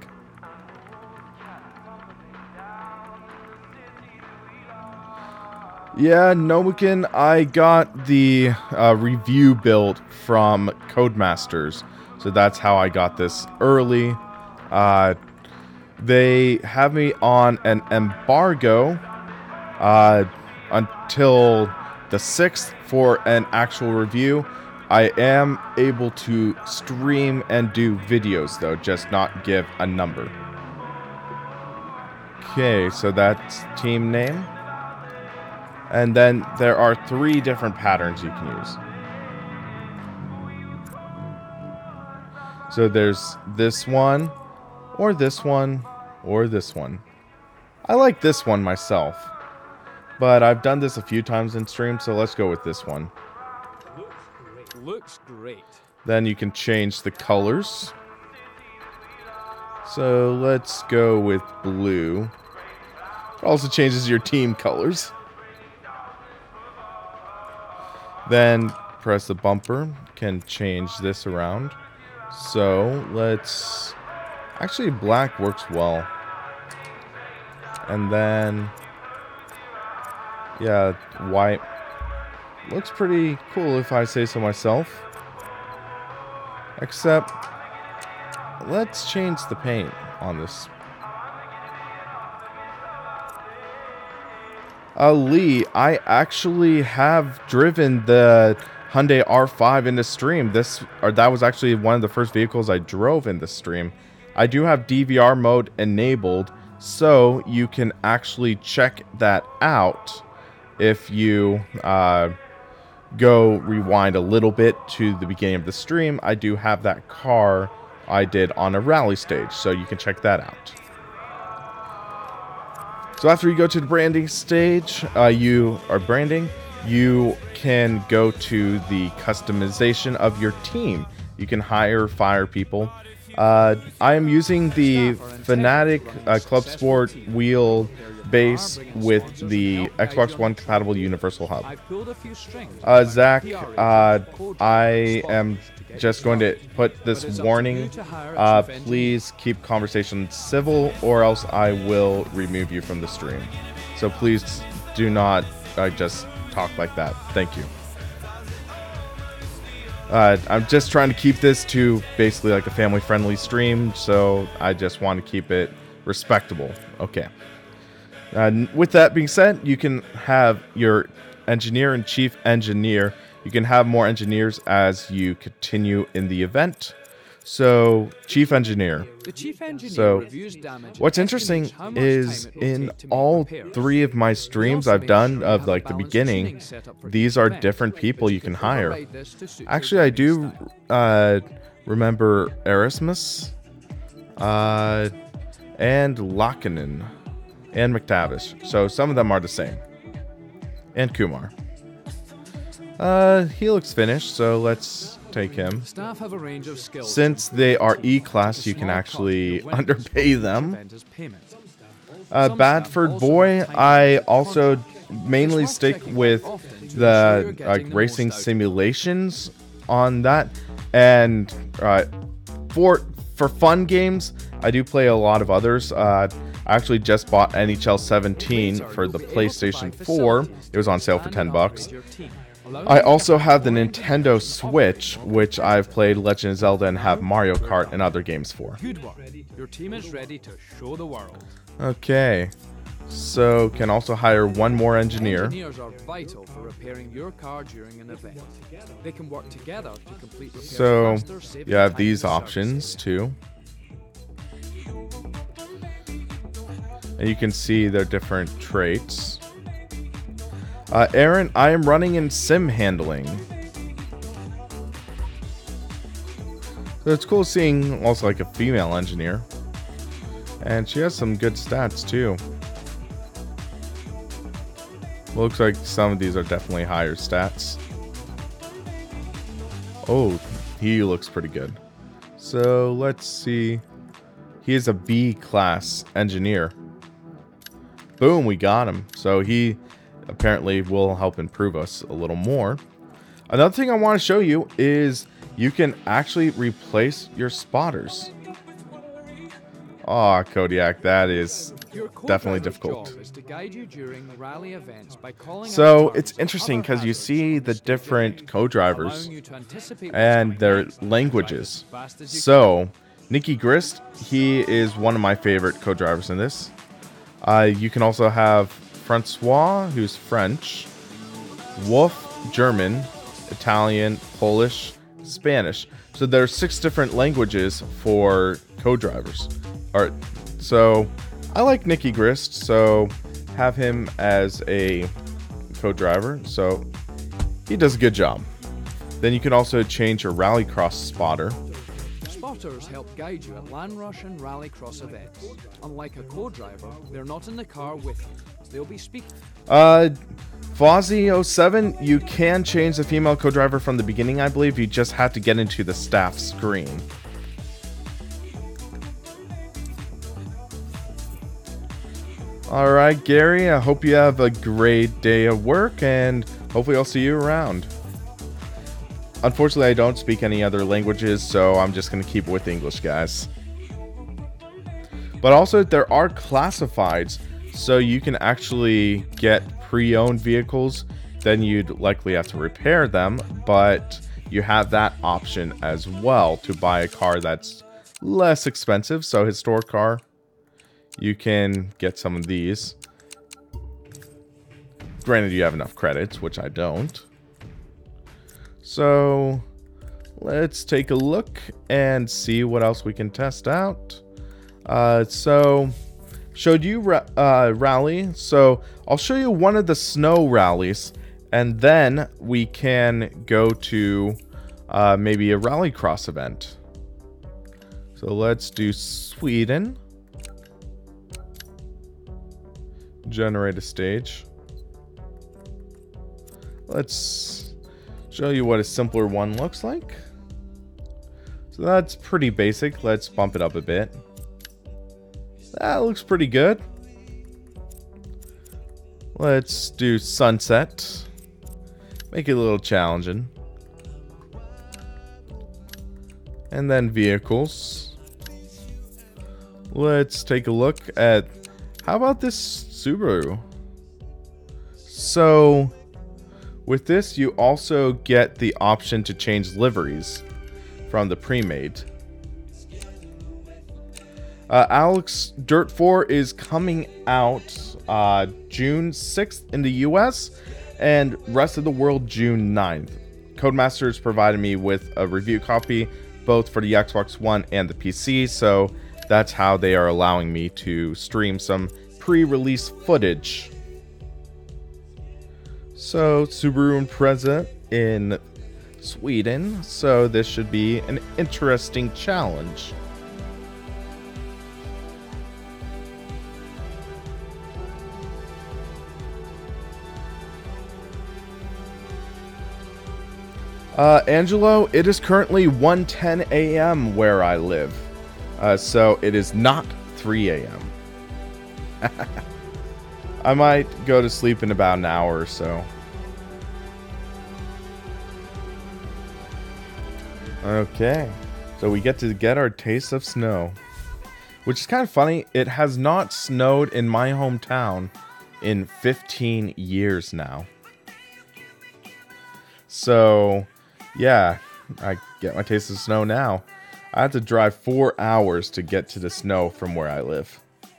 Yeah, Nomukin, I got the review build from Codemasters, so that's how I got this early. They have me on an embargo until the 6th for an actual review. I am able to stream and do videos, though, just not give a number. Okay, so that's team name. And then there are 3 different patterns you can use. So there's this one, or this one, or this one. I like this one myself, but I've done this a few times in stream, so let's go with this one. Looks great. Then you can change the colors. So let's go with blue. It also changes your team colors. Then press the bumper, can change this around. So let's, actually black works well. And then, yeah, white looks pretty cool if I say so myself. Except, let's change the paint on this. Lee, I actually have driven the Hyundai R5 in the stream. That was actually one of the first vehicles I drove in the stream. I do have DVR mode enabled, so you can actually check that out if you go rewind a little bit to the beginning of the stream. I do have that car I did on a rally stage, so you can check that out. So after you go to the branding stage, you can go to the customization of your team. You can hire, fire people. I am using the Fanatec Clubsport Wheel base with the Xbox One compatible Universal Hub. Zach, I am just going to put this warning. Please keep conversations civil, or else I will remove you from the stream. So please do not just talk like that. Thank you. I'm just trying to keep this to basically like a family-friendly stream, so I just want to keep it respectable. Okay. With that being said, you can have your engineer and chief engineer. You can have more engineers as you continue in the event. So, chief engineer. The chief engineer So, reviews damage what's and interesting estimates how much is time it will in take to make all repairs. 3 of my They streams also I've make done sure you of have a like the balanced beginning, tuning setup for these each are event, different people but you can can hire. override this to suit Actually, your I gaming do style. remember Erasmus, and Lakinen, and McTavish. So some of them are the same. And Kumar. He looks finished, so let's take him. Staff have a range of skills. Since they are E-class, you can actually underpay them. Badford Boy, I also mainly stick with the racing simulations on that. And for fun games, I do play a lot of others. I actually just bought NHL 17 for the PlayStation 4. It was on sale for $10. I also have the Nintendo Switch, which I've played Legend of Zelda and have Mario Kart and other games for. Good work. Your team is ready to show the world. Okay, so can also hire one more engineer. Engineers are vital for repairing your car during an event. They can work together to complete repairs So faster, saving you have time these and options service. too. And you can see their different traits. Aaron, I am running in sim handling. So it's cool seeing also like a female engineer. And she has some good stats too. Looks like some of these are definitely higher stats. Oh, he looks pretty good. So let's see. He is a B class engineer. Boom, we got him. So he apparently will help improve us a little more. Another thing I want to show you is you can actually replace your spotters. Oh, Kodiak, that is Your definitely co-driver's difficult. job is to guide you during rally events by calling So out it's turns or interesting other because you hazards see on the stage, different co-drivers allowing you to anticipate what's and coming their next and drive languages. as fast as you So Nicky Grist, he is one of my favorite co-drivers in this. You can also have Francois, who's French, Wolf, German, Italian, Polish, Spanish. So there are 6 different languages for co-drivers. Alright, so I like Nicky Grist, so have him as a co-driver. So he does a good job. Then you can also change your rallycross spotter. Spotters help guide you at land rush and rallycross events. Unlike a co-driver, they're not in the car with you. They'll be speaking. Fozzy07, you can change the female co-driver from the beginning, I believe. You just have to get into the staff screen. Alright, Gary, I hope you have a great day of work, and hopefully I'll see you around. Unfortunately, I don't speak any other languages, so I'm just going to keep it with English, guys. But also, there are classifieds, so you can actually get pre-owned vehicles. Then you'd likely have to repair them, but you have that option as well to buy a car that's less expensive. So historic car, you can get some of these. Granted, you have enough credits, which I don't. So let's take a look and see what else we can test out. So showed you rally. So I'll show you one of the snow rallies, and then we can go to maybe a rallycross event. So let's do Sweden. Generate a stage. Let's show you what a simpler one looks like. So that's pretty basic. Let's bump it up a bit. That looks pretty good. Let's do sunset. Make it a little challenging. And then vehicles. Let's take a look at, how about this Subaru? So With this, you also get the option to change liveries from the pre-made. Alex Dirt 4 is coming out June 6th in the US and rest of the world June 9th. Codemasters provided me with a review copy both for the Xbox One and the PC, so that's how they are allowing me to stream some pre-release footage. So, Subaru and Impreza in Sweden, so this should be an interesting challenge. Angelo, it is currently 1:10 a.m. where I live, so it is not 3 a.m. I might go to sleep in about an hour or so. Okay, so we get our taste of snow, which is kind of funny. It has not snowed in my hometown in 15 years now. So, yeah, I get my taste of snow now. I have to drive 4 hours to get to the snow from where I live.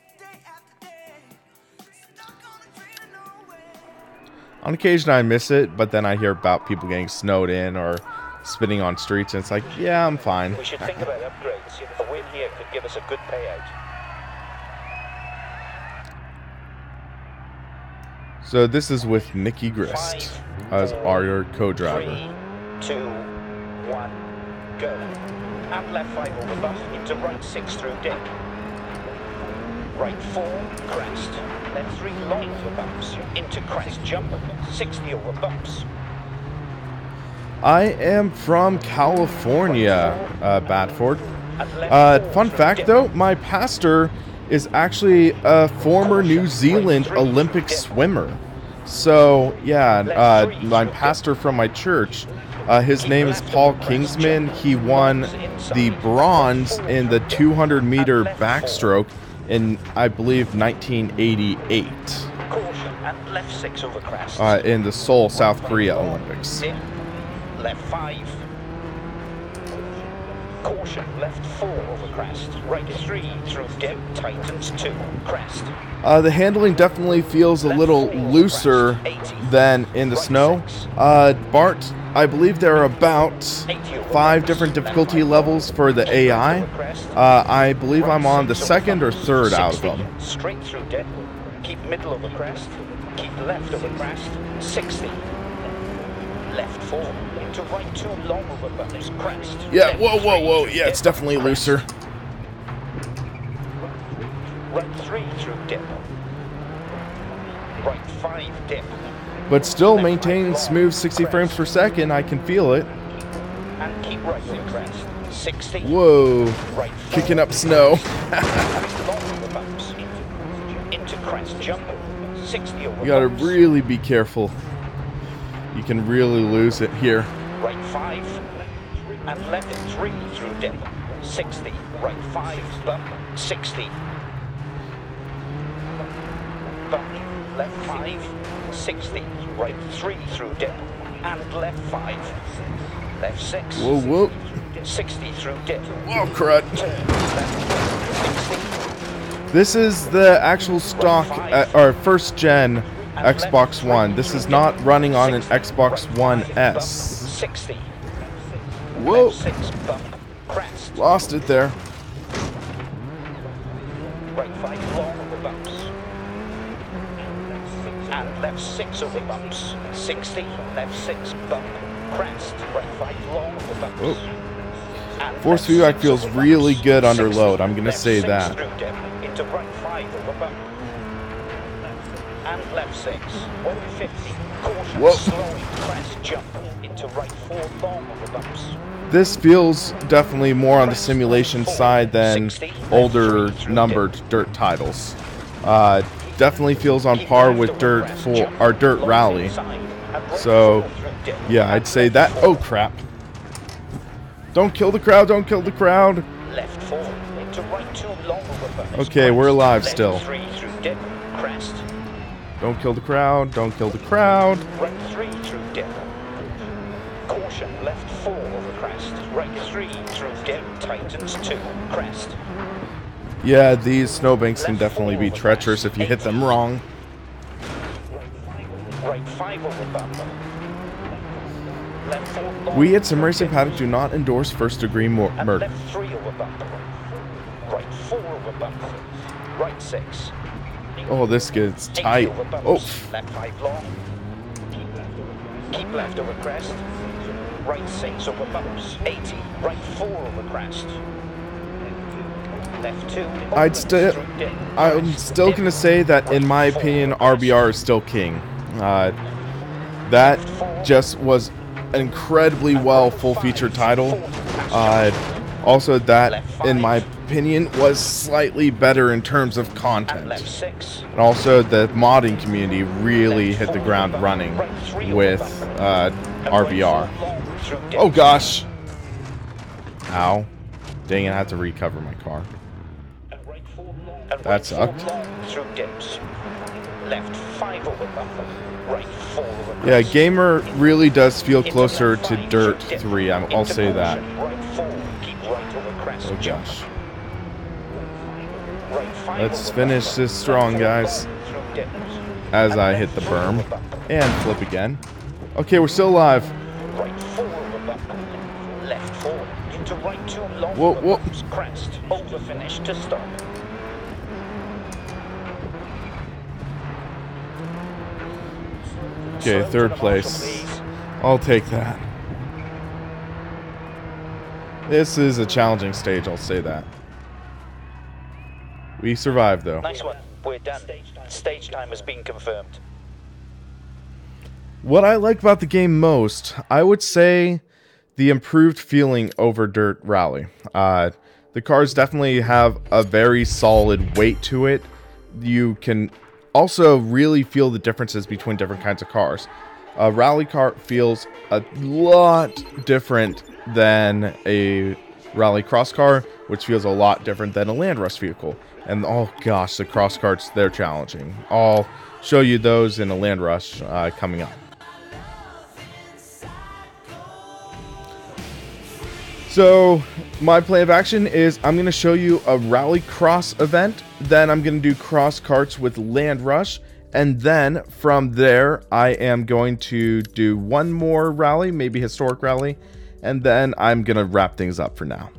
On occasion I miss it, but then I hear about people getting snowed in or spinning on streets, and it's like, yeah, I'm fine. We should think about upgrades. A win here could give us a good payout. So this is with Mickey Grist as our co-driver. 3, 2, 1, go. And left 5 over bump into right 6 through dip. Right 4, crest. Left 3 long over bumps into crest jump. 60 over bumps. I am from California, Badford. Fun fact though, my pastor is actually a former New Zealand Olympic swimmer. So, yeah, my pastor from my church, his name is Paul Kingsman. He won the bronze in the 200-meter backstroke in, I believe, 1988. In the Seoul, South Korea Olympics. Left 5. Caution, left 4 over crest. Right 3 through dip, tightens 2, crest. The handling definitely feels a little looser than in the snow. Bart, I believe there are about 5 different difficulty levels for the AI. I believe I'm on the 2nd or 3rd out of them. Straight through dip, keep middle over crest, keep left over crest, 60. Left 4 into right 2 long over bumps, crest. Yeah, whoa, yeah, it's definitely looser. Right 3 through dip. Right 5 dip. But still maintaining smooth 60 frames per second, I can feel it. And keep right over crest, 60. Whoa, right kicking up snow. long over bumps. Into crest jump, 60 over You gotta bumps. really be careful. You can really lose it here. Right 5 and left 3 through dip, 60. Right 5 bump, 60. Bump, left 5, 60. Right 3 through dip and left 5. Left 6. Whoa. 60 through dip. Whoa, crud. Turn, left 60. This is the actual stock, or first gen Xbox One. This is not running on an Xbox One S. 60. Whoa. Left 6 bump, crest. Lost it there. Right 5 long over bumps. And left 6 over bumps. 60. Left 6 bump. Crest. Right 5 long over bumps. Whoa. And Force left feedback 6 feels over really bumps. good under 60. load. I'm gonna Left say 6 that. through dip into right 5 over bump. And left 6. 150. Caution. Whoa. Slowing crest jump into right 4 long over bumps. This feels definitely more on the simulation side than older numbered dirt titles. Definitely feels on par with Dirt 4 or Dirt Rally. So, yeah, I'd say that. Oh crap! Don't kill the crowd! Don't kill the crowd! Left 4 into right 2 long over bumps. Okay, we're alive Left still. 3 through dip, crest. Don't kill the crowd! Don't kill the crowd! Right 3 through dip. Caution, left 4 over crest. Right 3 through dip, tightens 2, crest. Yeah, these snowbanks can definitely be treacherous if you hit them wrong. Right 5 over bump. Left 4 long. We at Sim Racing Paddock do not endorse first-degree And murder. left 3 over bump. Right 4 over bump. Right 6. Oh, this gets 80 tight. over bumps. Oh, Left 5 long. Keep left over crest. Right 6 over bumps. 80. Right 4 over crest. Left 2. I'm still gonna say that, in my opinion, RBR is still king. That just was an incredibly well full-featured title. Also, that, in my opinion, was slightly better in terms of content. And also, the modding community really hit the ground running with RBR. Oh gosh! Ow. Dang it, I have to recover my car. That sucked. Through dips. Left 5 over bumper. Right 4 over crest. Yeah, Gamer really does feel closer to Dirt 3, I'll say that. Right 4. Keep right over crest. Oh Jump. gosh. Right 5 Let's over finish bumper. this strong, guys. Through dips. As I hit the berm. And flip again. Okay, we're still alive. Right 4 over bumper. Left 4. Into right 2 long Whoa, over whoa. bumps. Crest. Over finish to stop. Okay, Slow third to the place. marshal, please. I'll take that. This is a challenging stage, I'll say that. We survived, though. Nice one. We're done. Stage time has been confirmed. What I like about the game most, I would say the improved feeling over Dirt Rally. The cars definitely have a very solid weight to it. You can also really feel the differences between different kinds of cars. A rally car feels a lot different than a rally cross car, which feels a lot different than a land rush vehicle. And oh gosh, the cross karts, they're challenging. I'll show you those in a land rush coming up. So my plan of action is I'm going to show you a rally cross event, then I'm going to do cross karts with land rush, and then from there I am going to do one more rally, maybe historic rally, and then I'm going to wrap things up for now.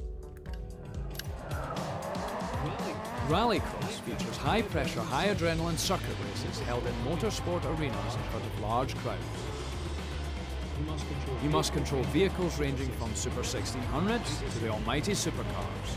Rallycross features high-pressure, high-adrenaline circuit races held in motorsport arenas in front of large crowds. You must control vehicles ranging from Super 1600s to the almighty supercars.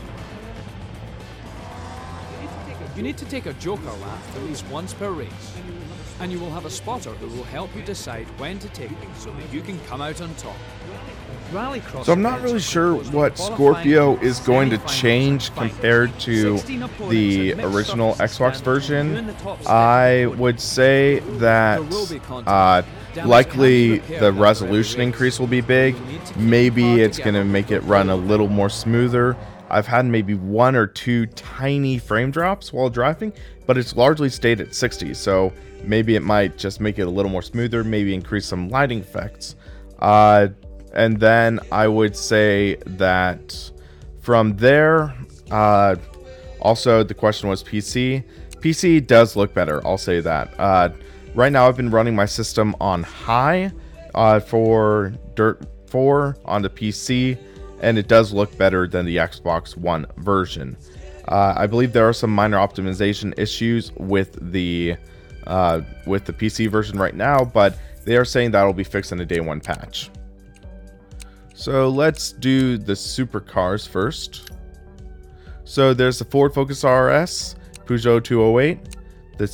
You need to take a joker lap at least once per race, and you will have a spotter who will help you decide when to take them so that you can come out on top. Rallycross. So I'm not really sure what Scorpio is going to change compared to the original Xbox version. I would say that likely the resolution increase will be big. Maybe it's going to make it run a little more smoother. I've had maybe 1 or 2 tiny frame drops while driving, but it's largely stayed at 60, so maybe it might just make it a little more smoother, maybe increase some lighting effects. And then I would say that from there, also the question was PC. PC does look better, I'll say that. Right now I've been running my system on high for Dirt 4 on the PC, and it does look better than the Xbox One version. I believe there are some minor optimization issues with the PC version right now, but they are saying that'll be fixed in a day 1 patch. So let's do the supercars first. So there's the Ford Focus RS, Peugeot 208, the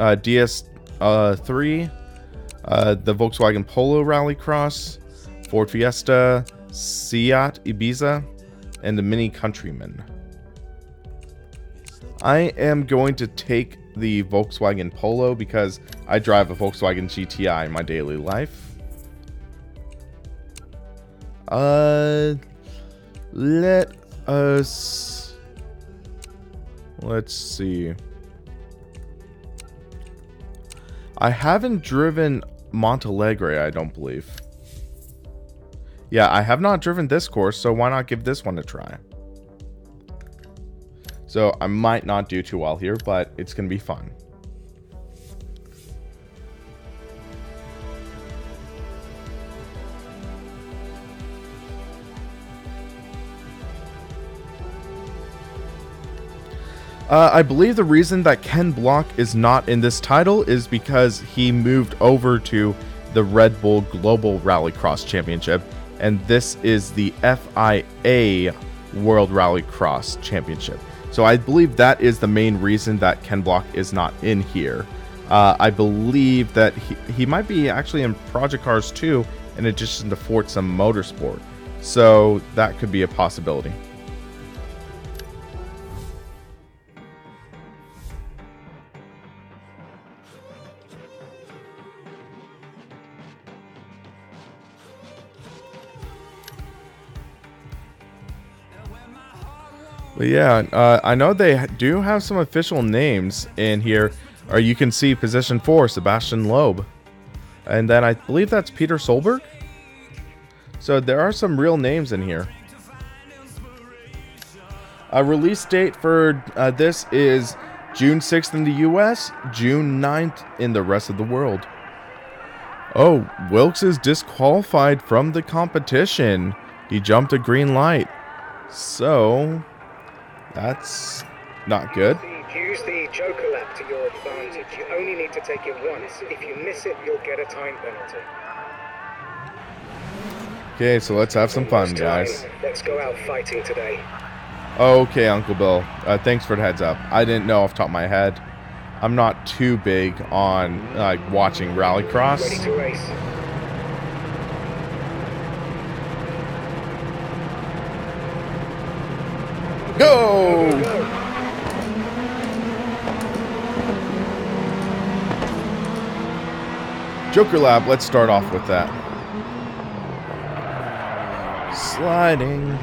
DS3, the Volkswagen Polo Rallycross, Ford Fiesta, Seat Ibiza, and the Mini Countryman. I am going to take the Volkswagen Polo because I drive a Volkswagen GTI in my daily life. Let's see. I haven't driven Montalegre, I don't believe. yeah, I have not driven this course, so why not give this one a try? So I might not do too well here, but it's going to be fun. I believe the reason that Ken Block is not in this title is because he moved over to the Red Bull Global Rallycross Championship, and this is the FIA World Rallycross Championship. So I believe that is the main reason that Ken Block is not in here. I believe that he might be actually in Project Cars 2 in addition to Forza Motorsport. So that could be a possibility. But yeah, I know they do have some official names in here. Or you can see position 4, Sebastian Loeb. And then I believe that's Peter Solberg. So there are some real names in here. A release date for this is June 6th in the US, June 9th in the rest of the world. Oh, Wilkes is disqualified from the competition. He jumped a green light. So that's not good. Use the Joker lap to your advantage. You only need to take it once. If you miss it, you'll get a time penalty. Okay, so let's have some fun, guys. Let's go out fighting today. Okay, Uncle Bill. Thanks for the heads up. I didn't know off the top of my head. I'm not too big on watching rallycross. Ready to race. Go! Go. Joker Lab, let's start off with that. Sliding.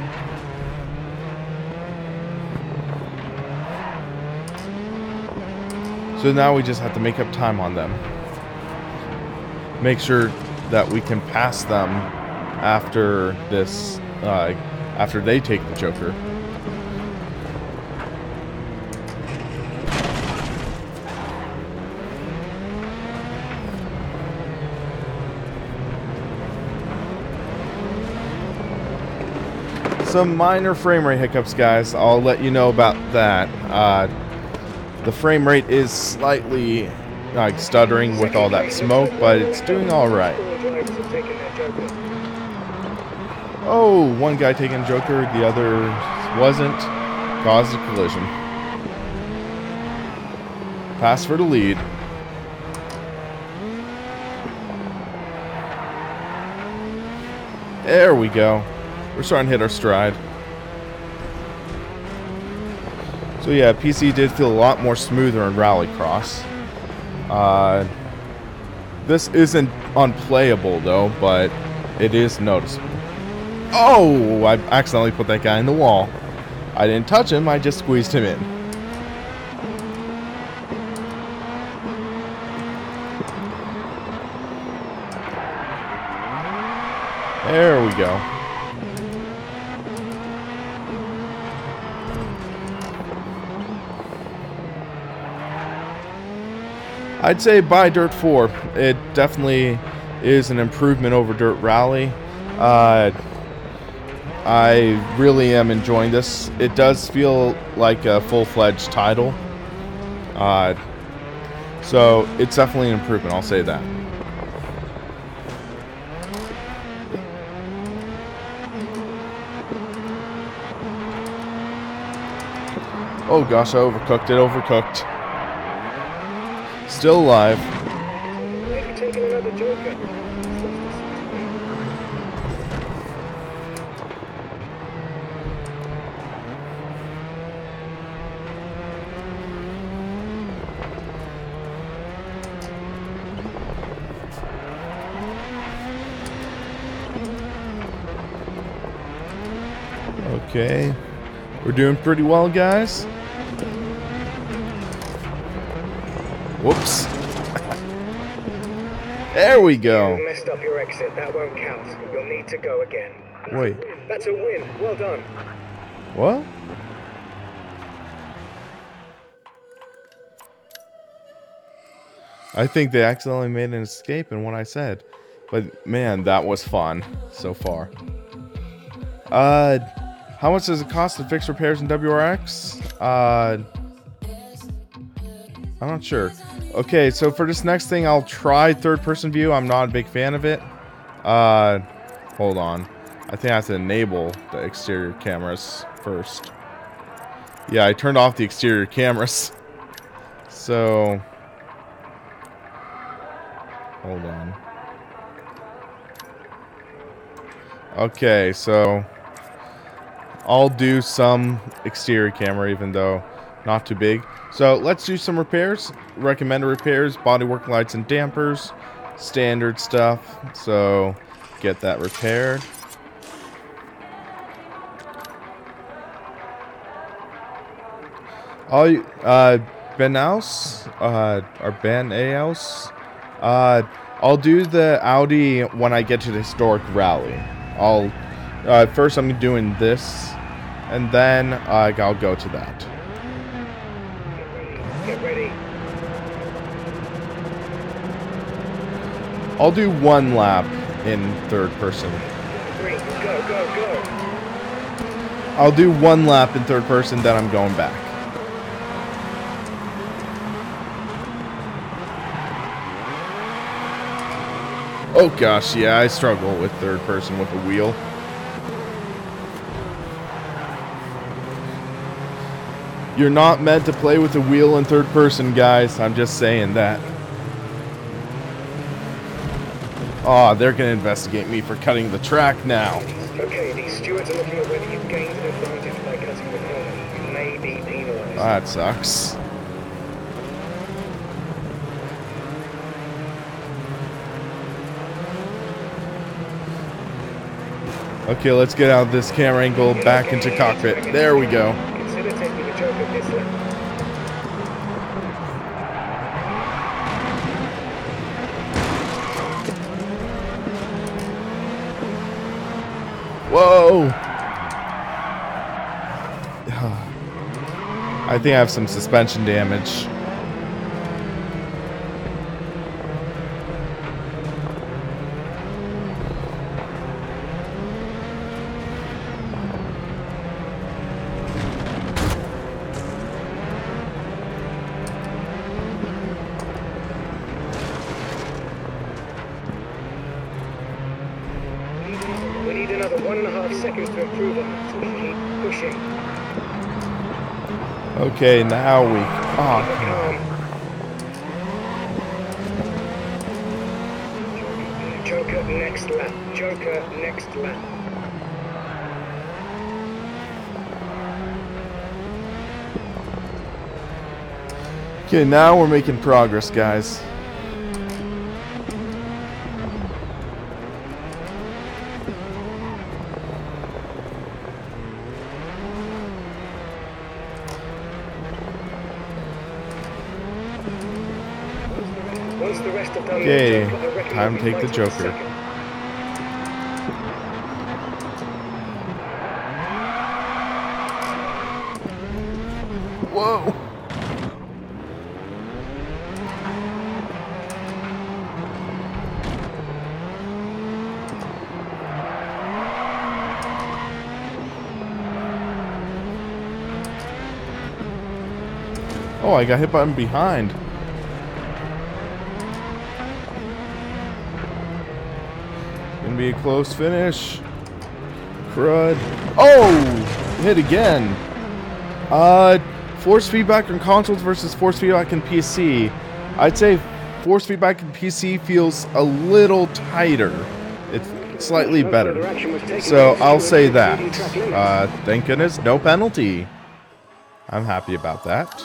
So now we just have to make up time on them. Make sure that we can pass them after this, after they take the Joker. Some minor frame rate hiccups, guys. I'll let you know about that. The frame rate is slightly stuttering with all that smoke, but it's doing all right. Oh, one guy taking Joker, the other wasn't. Caused a collision. Pass for the lead. There we go. We're starting to hit our stride. So yeah, PC did feel a lot more smoother in Rallycross. This isn't unplayable though, but it is noticeable. Oh, I accidentally put that guy in the wall. I didn't touch him, I just squeezed him in. There we go. I'd say buy Dirt 4. It definitely is an improvement over Dirt Rally. I really am enjoying this. It does feel like a full-fledged title. So it's definitely an improvement, I'll say that. Oh gosh, I overcooked. Still alive. Maybe taking another Joker. Okay. We're doing pretty well, guys. Whoops. There we go. You messed up your exit. That won't count. You'll You'll need to go again. Wait. That's a win. Well done. What? I think they accidentally made an escape in what I said. But man, that was fun so far. How much does it cost to fix repairs in WRX? I'm not sure. Okay, so for this next thing, I'll try third-person view. I'm not a big fan of it. Hold on. I think I have to enable the exterior cameras first. Yeah, I turned off the exterior cameras. So... hold on. Okay, so... I'll do some exterior camera, even though not too big. So let's do some repairs. Recommended repairs, bodywork lights and dampers, standard stuff. So get that repaired. Ben House, or Ben Aos. I'll do the Audi when I get to the historic rally. First I'm doing this, and then I'll go to that. Get ready. I'll do one lap in third person. 3, go, go, go. I'll do one lap in third person, then I'm going back. Oh gosh, yeah, I struggle with third person with a wheel. You're not meant to play with the wheel in third person, guys. I'm just saying that. Oh, they're going to investigate me for cutting the track now. Okay, these stewards are looking at whether you've gained an advantage by cutting the corner. You may be penalized. That sucks. Okay, let's get out of this camera angle back into cockpit. There we go. Consider taking the joke of this lap. Whoa! I think I have some suspension damage. We need another 1.5 seconds to improve on that, so keep pushing. Okay, now we... oh, Joker, next lap. Joker, next lap. okay, now we're making progress, guys. Once the rest have done Okay, the Joker, I reckon time you'll to be take the fighting Joker. second. Whoa! Oh, I got hit by him behind. Gonna be a close finish. Crud. Oh! Hit again. Force feedback on consoles versus force feedback in PC. I'd say force feedback in PC feels a little tighter. It's slightly better. So I'll say that. Thank goodness, no penalty. I'm happy about that.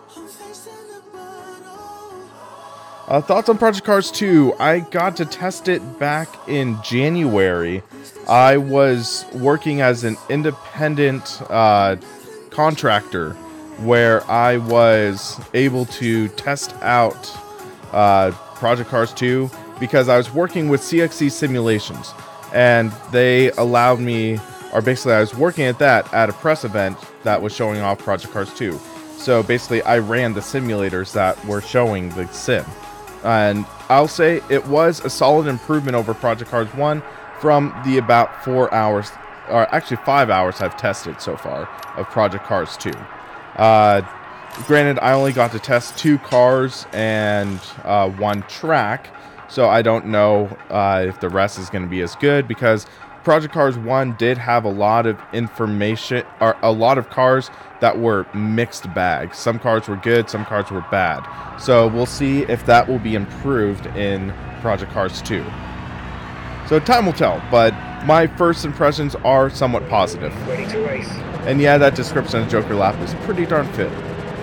Thoughts on Project Cars 2? I got to test it back in January. I was working as an independent contractor where I was able to test out Project Cars 2 because I was working with CXC Simulations. and they allowed me, or basically I was working at that at a press event that was showing off Project Cars 2. So basically I ran the simulators that were showing the sim. And I'll say it was a solid improvement over Project Cars 1 from the about 4 hours, or actually 5 hours I've tested so far of Project Cars 2. Granted, I only got to test 2 cars and 1 track, so I don't know if the rest is going to be as good, because Project Cars 1 did have a lot of information, or a lot of cars that were mixed bags. Some cars were good, some cars were bad. So we'll see if that will be improved in Project Cars 2. So time will tell, but my first impressions are somewhat positive. Ready to race. And yeah, that description of Joker Lap is pretty darn fit.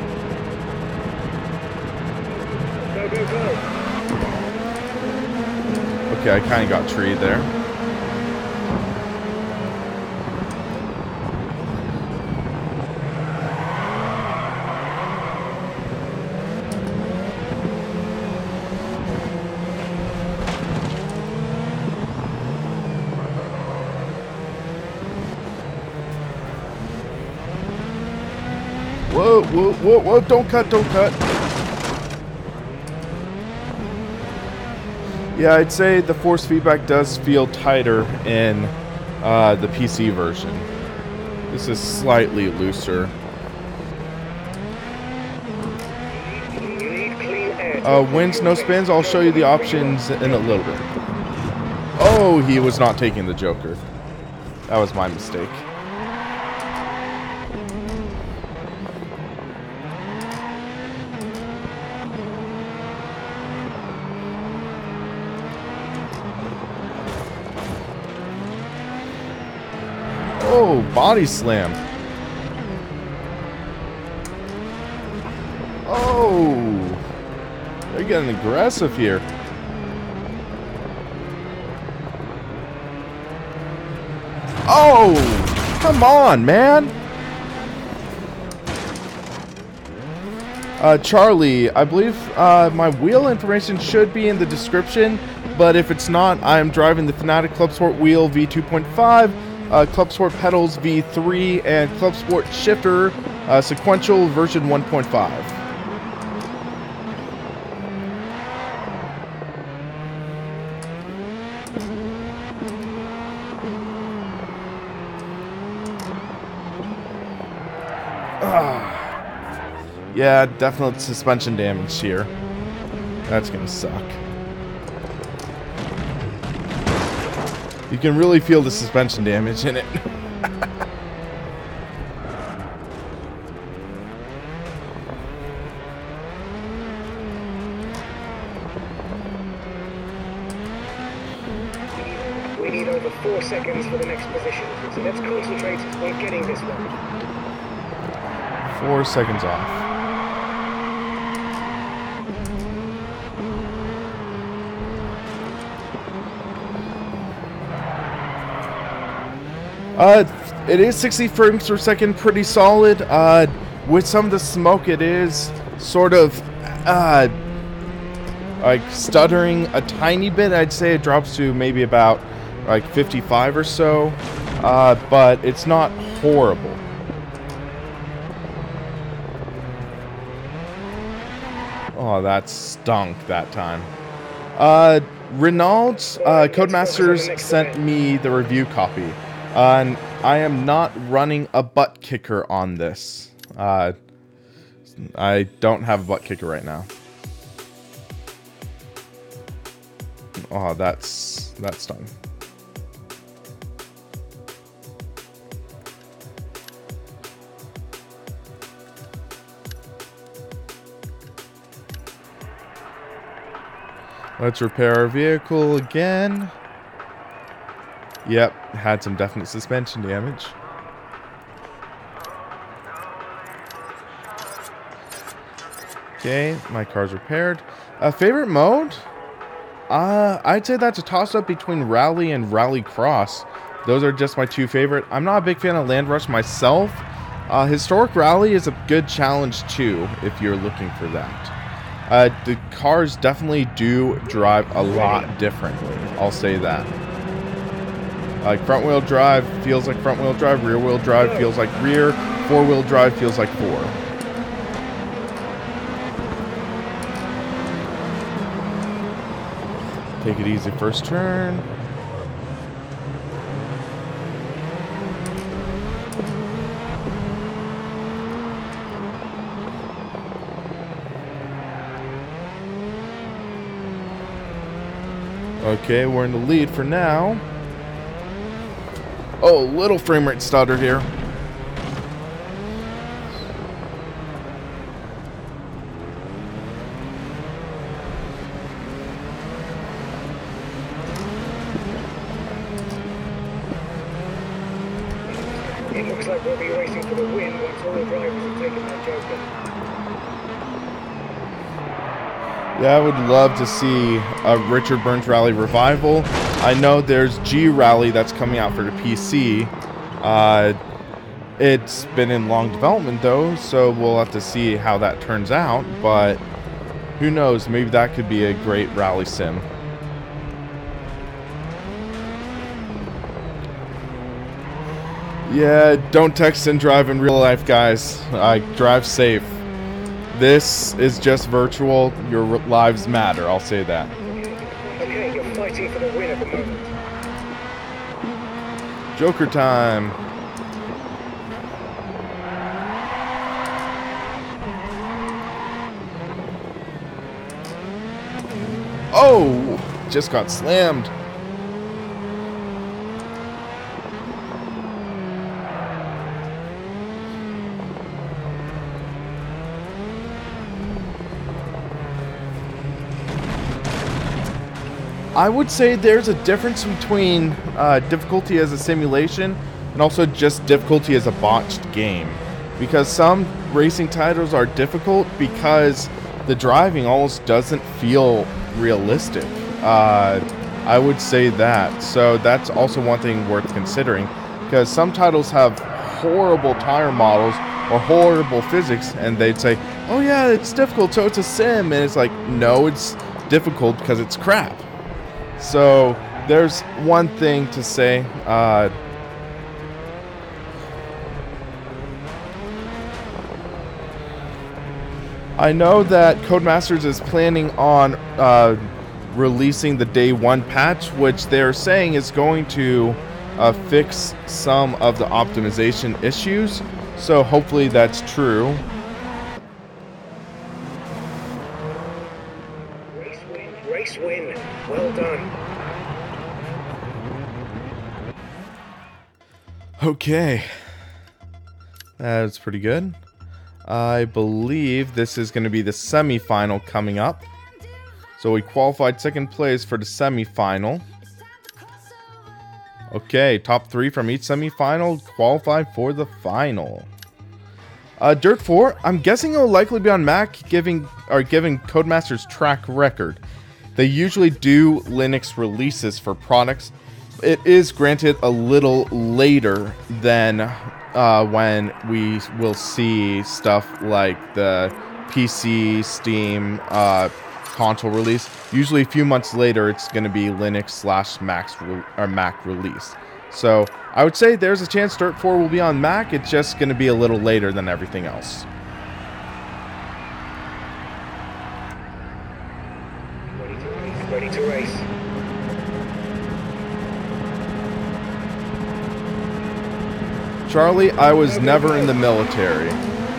Go, go, go. Okay, I kind of got treed there. Whoa, whoa, whoa, whoa, don't cut, don't cut. Yeah, I'd say the force feedback does feel tighter in the PC version. This is slightly looser. You need clean air. Wins, no spins, I'll show you the options in a little bit. Oh, he was not taking the Joker. That was my mistake. Oh, body slam. Oh, they're getting aggressive here. Oh, come on, man. Charlie, I believe my wheel information should be in the description, but if it's not, I'm driving the Fanatec Clubsport Wheel V2.5, Clubsport Pedals V3, and Clubsport Shifter sequential version 1.5. Yeah, definite suspension damage here. That's gonna suck. You can really feel the suspension damage in it. We need over 4 seconds for the next position, so let's concentrate on getting this one. 4 seconds off. It is 60 frames per second, pretty solid. With some of the smoke, it is sort of like stuttering a tiny bit. I'd say it drops to maybe about like 55 or so, but it's not horrible. Oh, that stunk that time. Renault's Codemasters sent me the review copy. And I am not running a butt kicker on this. I don't have a butt kicker right now. Oh, that's done. Let's repair our vehicle again. Yep, had some definite suspension damage. Okay, my car's repaired. Favorite mode? I'd say that's a toss-up between Rally and Rally Cross. Those are just my 2 favorite. I'm not a big fan of Land Rush myself. Historic Rally is a good challenge too, if you're looking for that. The cars definitely do drive a lot differently. I'll say that. Like front wheel drive feels like front wheel drive, rear wheel drive feels like rear, 4-wheel drive feels like 4. Take it easy first turn. Okay, we're in the lead for now. Oh, little frame rate stutter here. It looks like we'll be racing for the win once all the drivers have taken their Joker. Yeah, I would love to see a Richard Burns Rally revival. I know there's G Rally that's coming out for the PC. It's been in long development though, so we'll have to see how that turns out. But who knows? Maybe that could be a great rally sim. Yeah, don't text and drive in real life, guys. Drive safe. This is just virtual. Your lives matter, I'll say that. Okay, you're fighting for the win at the moment. Joker time. Oh! Just got slammed. I would say there's a difference between difficulty as a simulation and also just difficulty as a botched game. Because some racing titles are difficult because the driving almost doesn't feel realistic. I would say that. So that's also one thing worth considering. Because some titles have horrible tire models or horrible physics, and they'd say, oh yeah, it's difficult, so it's a sim. And it's like, no, it's difficult because it's crap. So there's one thing to say. I know that Codemasters is planning on releasing the day 1 patch, which they're saying is going to fix some of the optimization issues. So hopefully that's true. Race win. Well done. Okay. That's pretty good. I believe this is going to be the semi-final coming up. So we qualified second place for the semi-final. Okay, top 3 from each semi-final qualified for the final. Dirt 4, I'm guessing it will likely be on Mac, giving Codemasters track record. They usually do Linux releases for products. It is granted a little later than when we will see stuff like the PC, Steam, console release. Usually a few months later, it's going to be Linux/Mac release. So I would say there's a chance Dirt 4 will be on Mac. It's just going to be a little later than everything else. Ready to race. Charlie, I was never in the military.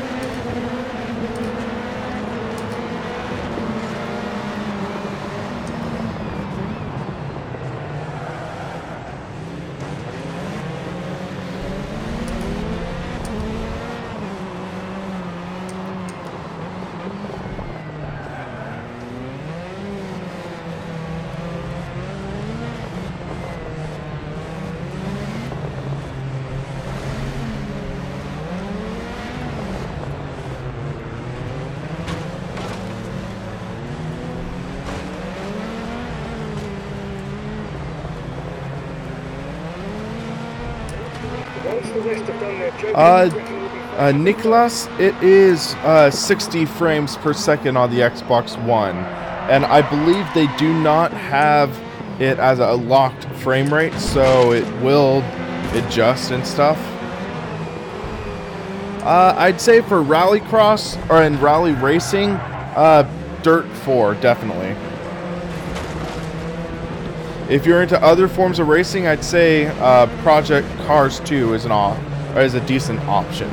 Once the rest have done their job, Nicholas, it is 60 frames per second on the Xbox One, and I believe they do not have it has a locked frame rate, so it will adjust and stuff. I'd say for rallycross or in rally racing, DiRT 4 definitely. If you're into other forms of racing, I'd say Project Cars 2 is a decent option.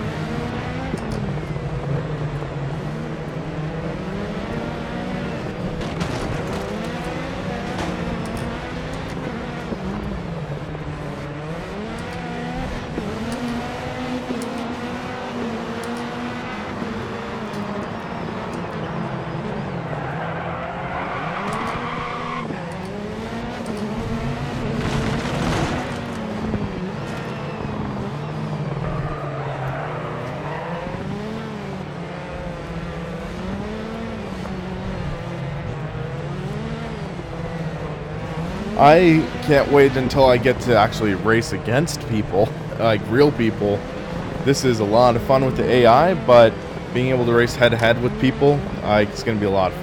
I can't wait until I get to actually race against people, like real people. This is a lot of fun with the AI, but being able to race head-to-head with people, it's going to be a lot of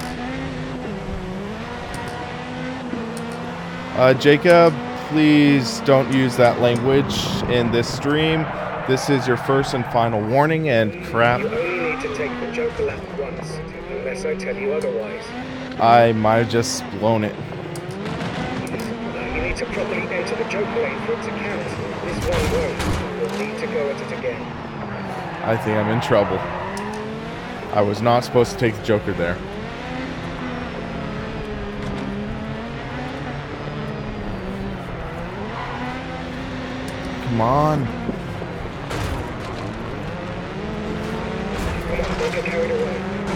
fun. Jacob, please don't use that language in this stream. This is your first and final warning, and crap. You only need to take the Joker lap once, unless I tell you otherwise. I might have just blown it. You need to properly enter the Joker lane for it to count. This one won't. You'll need to go at it again. I think I'm in trouble. I was not supposed to take the Joker there. Come on. Come on, don't get carried away.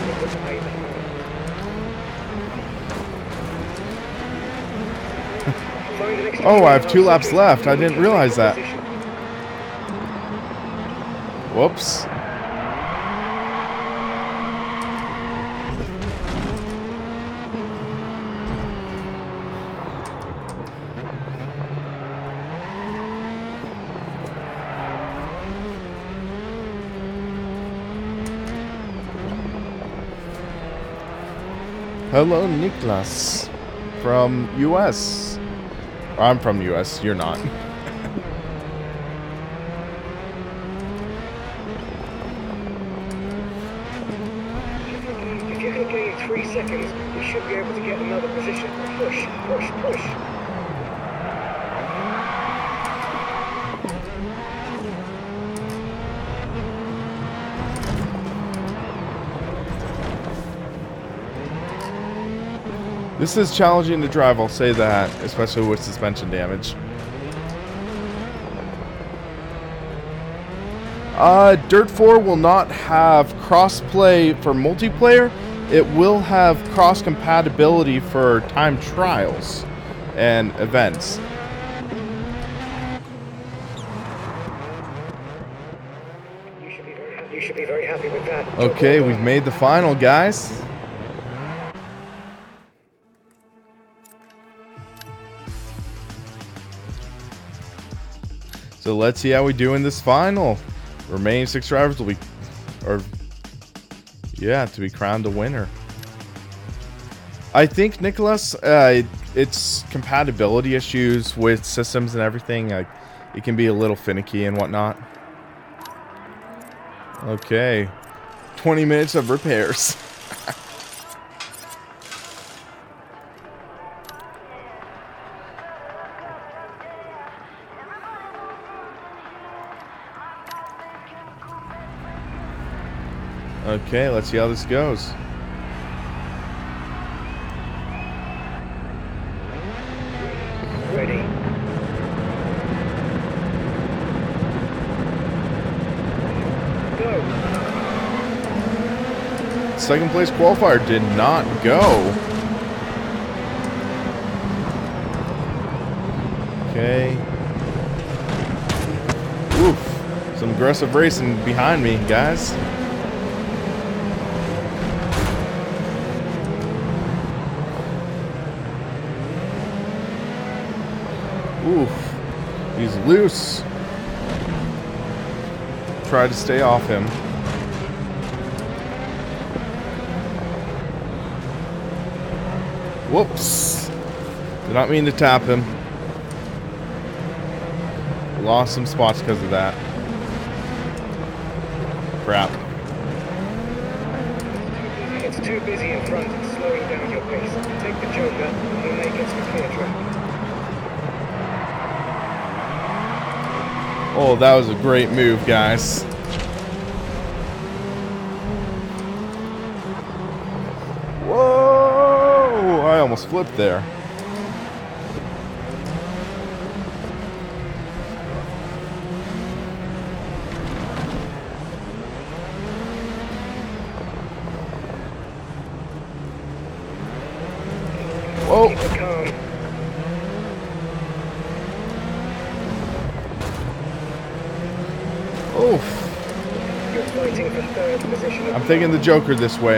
Oh, I have 2 laps left. I didn't realize that. Whoops. Hello, Niklas from US. I'm from the US, you're not. If you can gain 3 seconds, you should be able to get another position. Push, push, push. This is challenging to drive, I'll say that, especially with suspension damage. DiRT 4 will not have crossplay for multiplayer. It will have cross compatibility for time trials and events. You should be very happy with that. Okay, we've made the final, guys. So let's see how we do in this final. Remaining 6 drivers will be, to be crowned a winner. I think, Nicholas, it's compatibility issues with systems and everything. It can be a little finicky and whatnot. Okay, 20 minutes of repairs. Okay, let's see how this goes. Ready. Go. Second place qualifier did not go. Okay. Oof. Some aggressive racing behind me, guys. Oof. He's loose. Try to stay off him. Whoops. Did not mean to tap him. Lost some spots because of that. Crap. It's too busy in front. It's slowing down your pace. Take the Joker and make it to clear track. Oh, that was a great move, guys. Whoa! I almost flipped there. Whoa! Keep it calm. Oof. You're fighting for third position. I'm taking the Joker this way.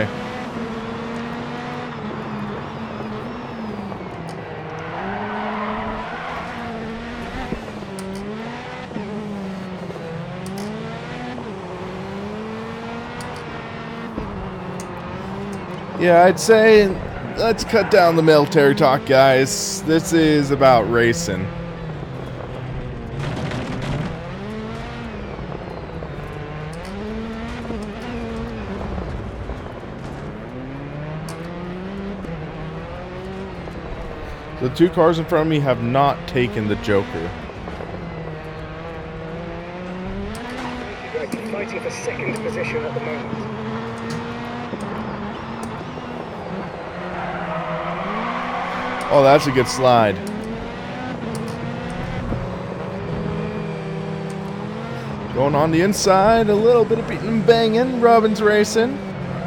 Yeah, I'd say let's cut down the military talk, guys. This is about racing. The two cars in front of me have not taken the Joker. Right, you're fighting for second position at the moment. Oh, that's a good slide. Going on the inside, a little bit of beating and banging. Robin's racing.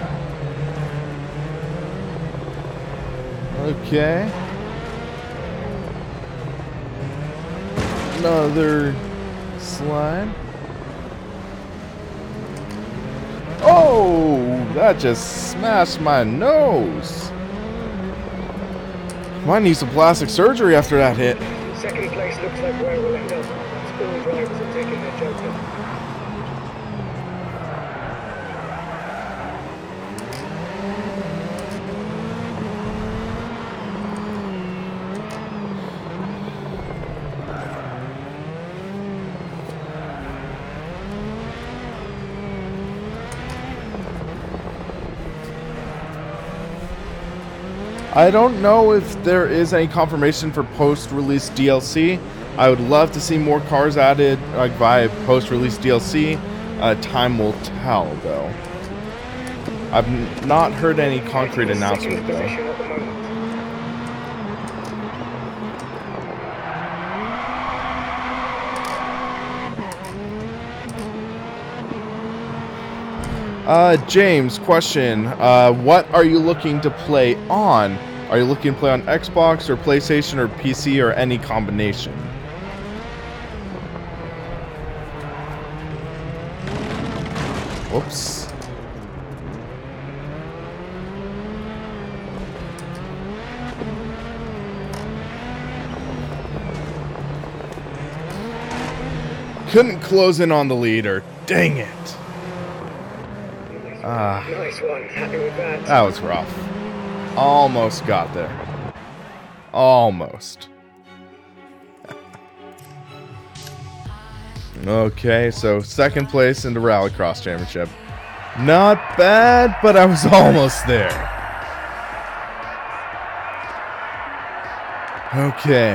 Okay. Another slide. Oh, that just smashed my nose. Might need some plastic surgery after that hit. Second place looks like where we'll end up. All drivers are taking their Joker. I don't know if there is any confirmation for post-release DLC. I would love to see more cars added like via post-release DLC. Time will tell, though. I've not heard any concrete announcement, though. Position at the moment. James, question. What are you looking to play on? Are you looking to play on Xbox or PlayStation or PC or any combination? Whoops. Couldn't close in on the leader. Dang it. Nice one. Happy with that. That was rough. Almost got there. Almost. Okay, so second place in the Rallycross Championship. Not bad, but I was almost there. Okay.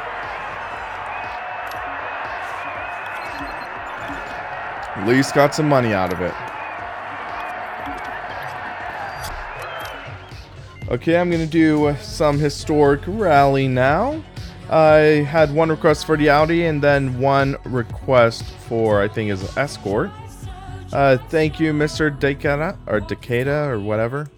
At least got some money out of it. Okay, I'm going to do some historic rally now. I had one request for the Audi and then one request for, I think, is Escort. Thank you, Mr. Decada or whatever.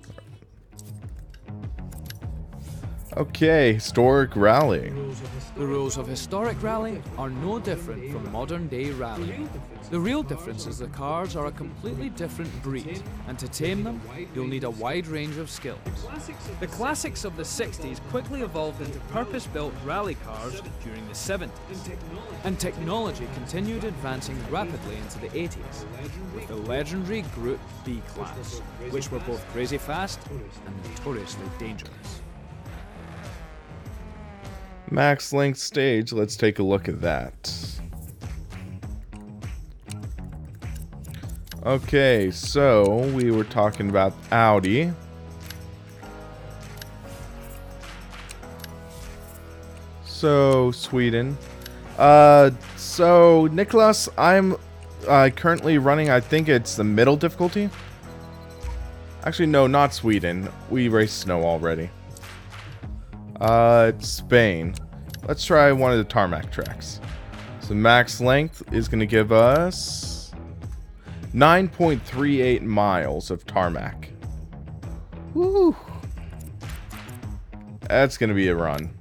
Okay, historic rally. The rules of historic rally are no different from modern day rally. The real difference is the cars are a completely different breed, and to tame them, you'll need a wide range of skills. The classics of the 60s quickly evolved into purpose-built rally cars during the 70s, and technology continued advancing rapidly into the 80s, with the legendary Group B class, which were both crazy fast and notoriously dangerous. Max length stage, let's take a look at that. Okay, so we were talking about Audi. So, Sweden. So, Nicholas, I'm currently running, I think it's the middle difficulty. Actually, no, not Sweden. We raced snow already. It's Spain. Let's try one of the tarmac tracks. So, max length is going to give us 9.38 miles of tarmac. Woo! That's going to be a run.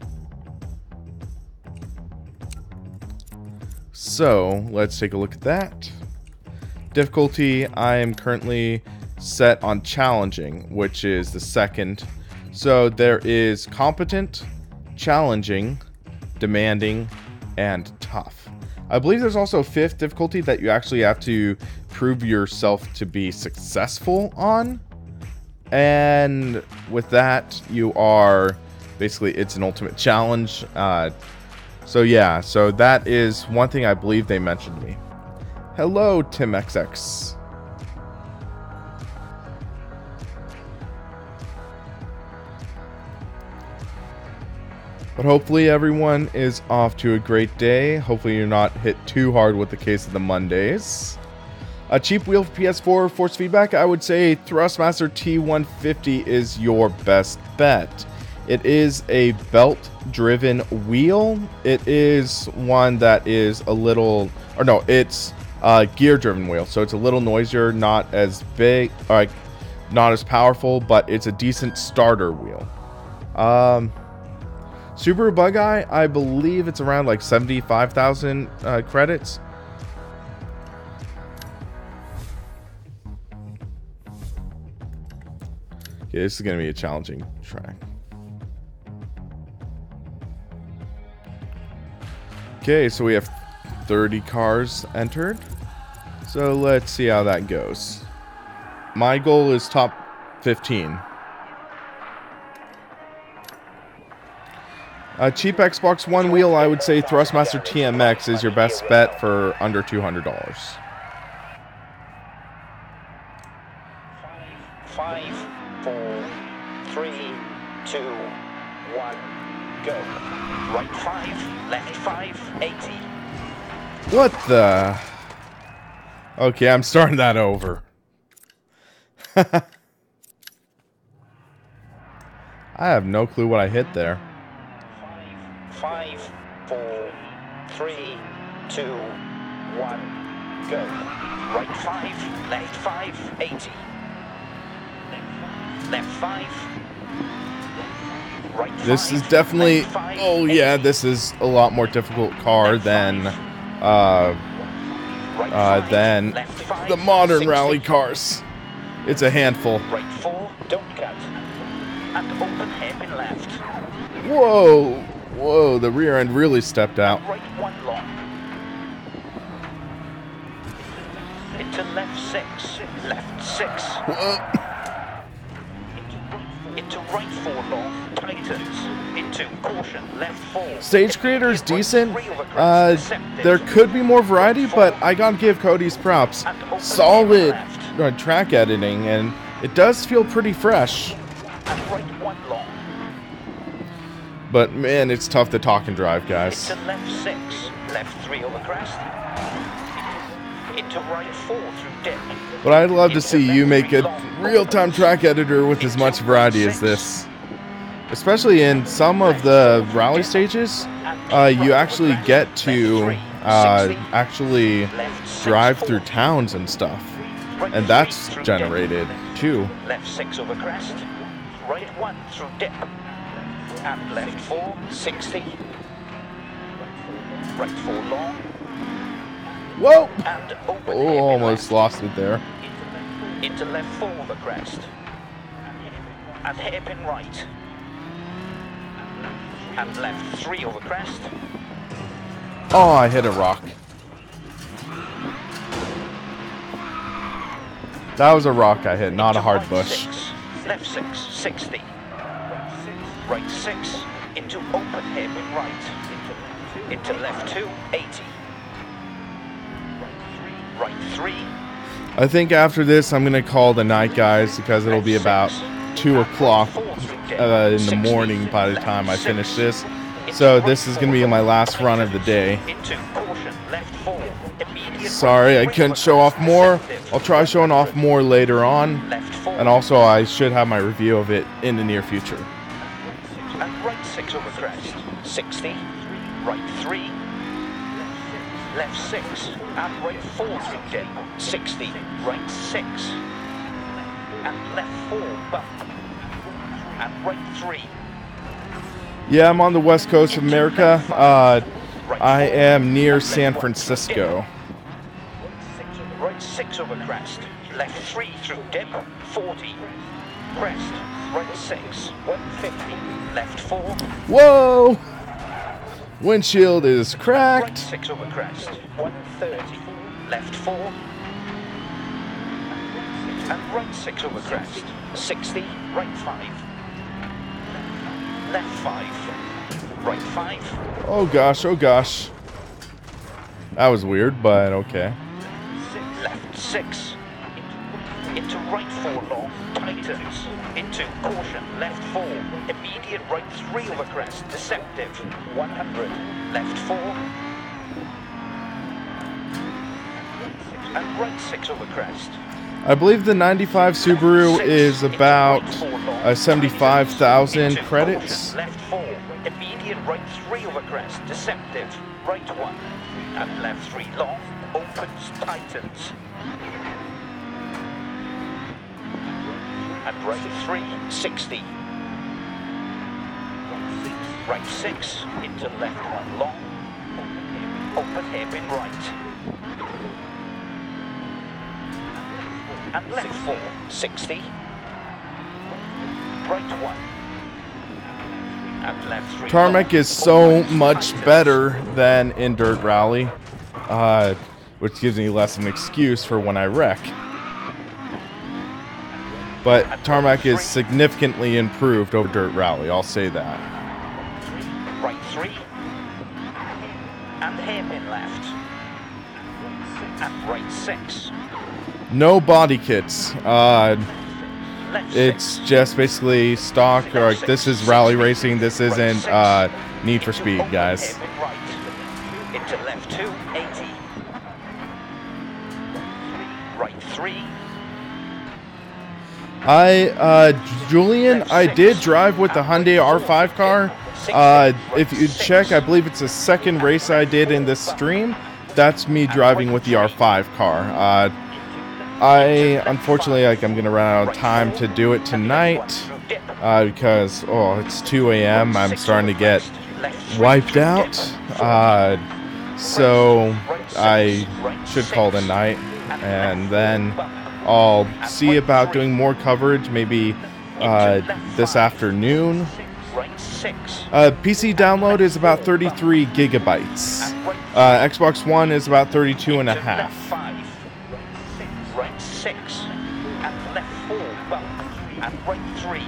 So, let's take a look at that. Difficulty, I am currently set on challenging, which is the second. So, there is competent, challenging, demanding, and tough. I believe there's also a fifth difficulty that you actually have to prove yourself to be successful on. And with that, you are basically, it's an ultimate challenge. So yeah, so that is one thing I believe they mentioned to me. Hello, TimXX. But hopefully everyone is off to a great day. Hopefully you're not hit too hard with the case of the Mondays. A cheap wheel for PS4 force feedback, I would say Thrustmaster T150 is your best bet. It is a belt-driven wheel. It is one that is a little, or no, it's a gear-driven wheel, so it's a little noisier, not as big, like not as powerful, but it's a decent starter wheel. Subaru Bug Eye, I believe it's around like 75,000 credits. Okay, this is going to be a challenging track. Okay, so we have 30 cars entered. So let's see how that goes. My goal is top 15. A cheap Xbox One wheel, I would say Thrustmaster TMX is your best bet for under $200. 5, 4, 3, 2, 1, go. Right 5, left 5, 80. What the? Okay, I'm starting that over. I have no clue what I hit there. 5, 4, 3, 2, 1, go. Right 5, left 5, 80. Left 5. Right 5. This is definitely, left 5, oh yeah, this is a lot more difficult car than the modern 60. rally cars. It's a handful. Right 4, don't cut. And open hairpin left. Whoa, whoa, the rear end really stepped out. Right 1 long. Into left 6. Left 6. Into right 4 long. Tightens. Into caution. Left 4. Stage creator is decent. There could be more variety, but I gotta give Cody's props. Solid track editing, and it does feel pretty fresh. And right 1 long. But man, it's tough to talk and drive, guys. Into left 6. Left 3 over crest. Into right 4 through dip. But I'd love to see you make a real-time track editor with as much variety as this. Especially in some of the rally stages, you actually get to actually drive through towns and stuff. And that's generated too. Left 6 over crest. Right 1 through dip. And left 4, 60. Right 4 long. Whoa! And open Oh, hairpin almost left. lost it there. Into left 4 over crest. And hairpin right. And left 3 over crest. Oh, I hit a rock. That was a rock I hit, not a hard bush. Left 6, 60. Right 6, into into open hairpin right. Into left 2, 80. Right 3. I think after this, I'm going to call the night, guys, because it'll be about 2 o'clock in the morning by the time I finish this. So this is going to be my last run of the day. Sorry, I couldn't show off more. I'll try showing off more later on. And also, I should have my review of it in the near future. And right 6 over crest. 60. Right 3. Left 6. And right 4 through dip. 60. Right 6. And left 4 bump. And right 3. Yeah, I'm on the west coast of America. I am near San Francisco. Right 6 over crest. Left 3 through dip. 40. Crest. Right 6. 150. Left 4. Whoa! Windshield is cracked. Right 6 over crest. 130. Left 4. And right 6 over crest. 60. Right 5. Left 5. Right 5. Oh gosh, oh gosh. That was weird, but okay. Left 6. Into right 4 long. Tightens. Into caution. Left 4. Immediate right 3 over crest. Deceptive. 100. Left 4. And right 6 over crest. I believe the 95 Subaru is about 75,000 credits. Left 4. Immediate right 3 over crest. Deceptive. Right 1. And left 3 long. Opens. Tightens. And right 3. 60. Right 6. Into left 1 long. Open hairpin right. And left 4, 60. Right 1. And left 3. Tarmac is so much better than in Dirt Rally, which gives me less of an excuse for when I wreck. But Tarmac is significantly improved over Dirt Rally, I'll say that. Right 3. And hairpin left. And right 6. No body kits. It's just basically stock. Or like, this is rally racing. This isn't Need for Speed, guys. Into left 2, 80. Right 3. Julian, I did drive with the Hyundai R5 car. If you check, I believe it's the second race I did in this stream. That's me driving with the R5 car. Unfortunately, I'm gonna run out of time to do it tonight because it's 2 a.m. I'm starting to get wiped out. So I should call it a night, and then I'll see about doing more coverage maybe this afternoon. PC download is about 33 gigabytes. Xbox One is about 32.5. Right 6 and left 4 bump and right 3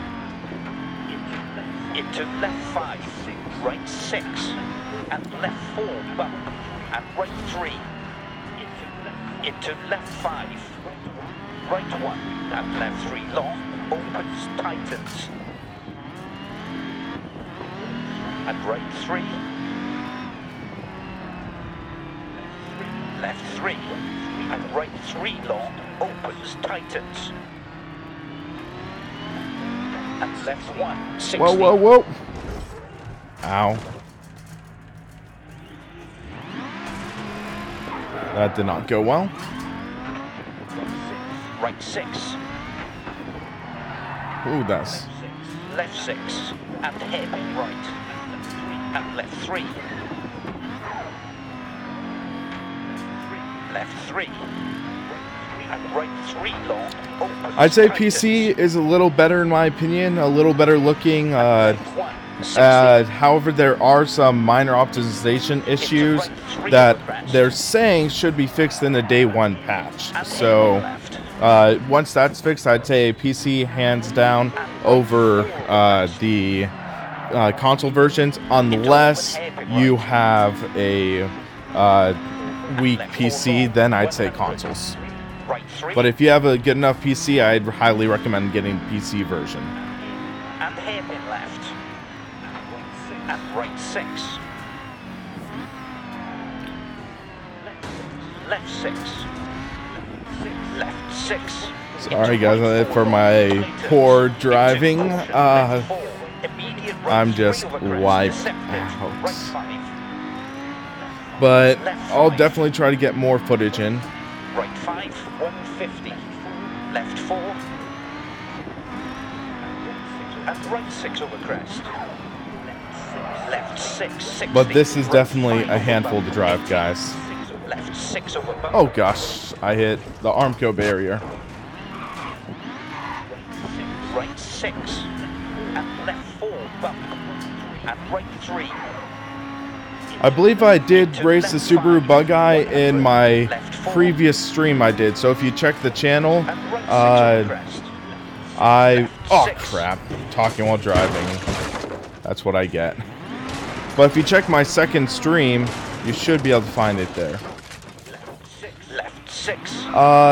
into left 5, right 6 and left 4 bump and right 3 into left 5, right 1 and left 3 long, opens, tightens and right 3, left 3 and right 3 long, opens, tightens. And left 1, 60. Whoa, whoa, whoa. Ow. That did not go well. Right 6. Ooh, that's... Left 6. And hairpin right. And left 3. Left 3. And right 3 long. Opens, I'd say tightens. PC is a little better in my opinion, a little better looking. However, there are some minor optimization issues that they're saying should be fixed in the day 1 patch. So once that's fixed, I'd say PC hands down over the console versions, unless you have a weak PC, then I'd say consoles. But if you have a good enough PC, I'd highly recommend getting the PC version. And hairpin left. And right 6. Left 6. Left 6. Sorry guys for my poor driving. I'm just wiped out. But I'll definitely try to get more footage in. Right 5, 150. Left 4. And right 6 over crest. Left 6, 60. But this is definitely a handful to drive, guys. Left 6 over bump. Oh gosh, I hit the Armco barrier. Right 6. And left 4 bump. And right 3. I believe I did race the Subaru Bug-Eye in my previous stream I did. So if you check the channel, oh crap, talking while driving. That's what I get. But if you check my second stream, you should be able to find it there. Left 6.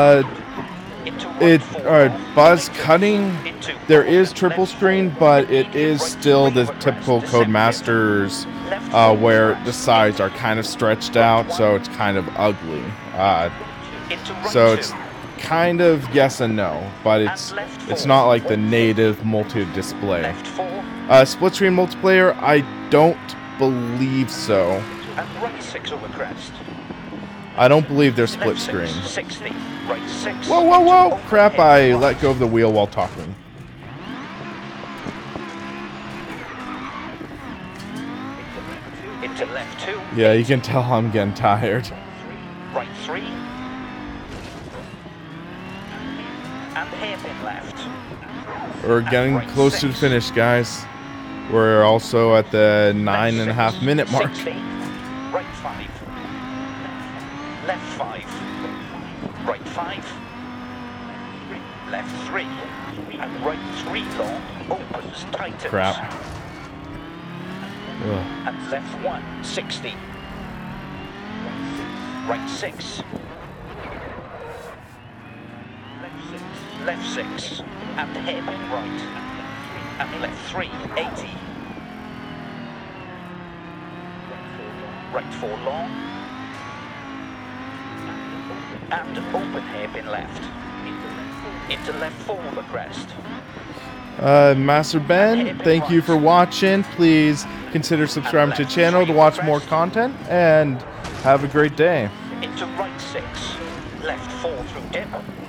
Buzz cutting, there is triple screen, but it is still the typical Codemasters where the sides are kind of stretched out, so it's kind of ugly. So it's kind of yes and no, but it's not like the native multi-display. Split screen multiplayer, I don't believe so. I don't believe they're split screen. Whoa, whoa, whoa! Crap, I let go of the wheel while talking. Into left 2. Yeah, you can tell I'm getting tired. Right 3. And hairpin left. We're getting close to the finish, guys. We're also at the 9.5 minute mark. 60. Right 5. Left 5. Right 5. Left 3. And right 3 long opens, tightens. Crap. Ugh. And left 1, 60. Right 6. Left 6. And hairpin right. And left 3, 80. Right 4 long. And open hairpin left. Into left 4 over crest. Master Ben, thank you for watching. Please consider subscribing to the channel to watch more content, and have a great day. Into right 6. Left 4 through dip.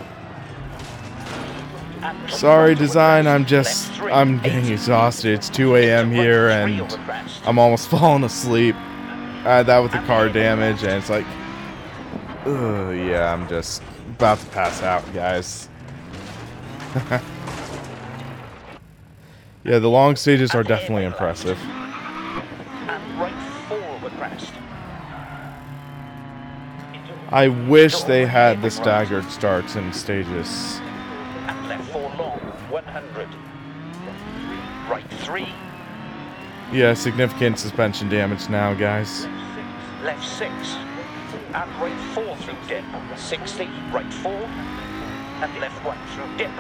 Sorry, design, I'm getting exhausted. It's 2 a.m. here, and I'm almost falling asleep. I had that with the car damage, and it's like, yeah, I'm just about to pass out, guys. Yeah, the long stages are definitely impressive. And right 4 over crest. I wish they had the staggered starts in stages. And left 4 long, 100. Right 3. Yeah, significant suspension damage now, guys. Left 6. And right 4 through dip. 60. Right 4. And left 1 through dip.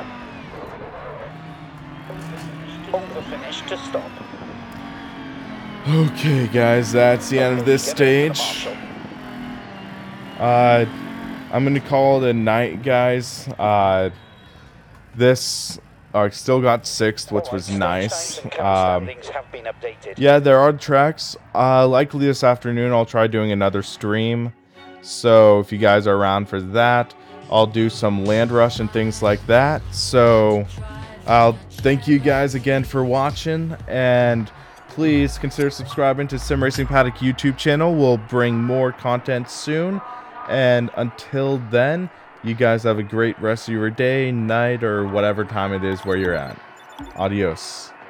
Over finish to stop. Okay, guys, that's the end of this stage. I'm gonna call it a night, guys. This still got 6th, which was nice. Yeah, there are tracks. Likely this afternoon I'll try doing another stream. So if you guys are around for that, I'll do some land rush and things like that. So I'll thank you guys again for watching, and please consider subscribing to Sim Racing Paddock YouTube channel. We'll bring more content soon, and until then, you guys have a great rest of your day, night, or whatever time it is where you're at. Adios.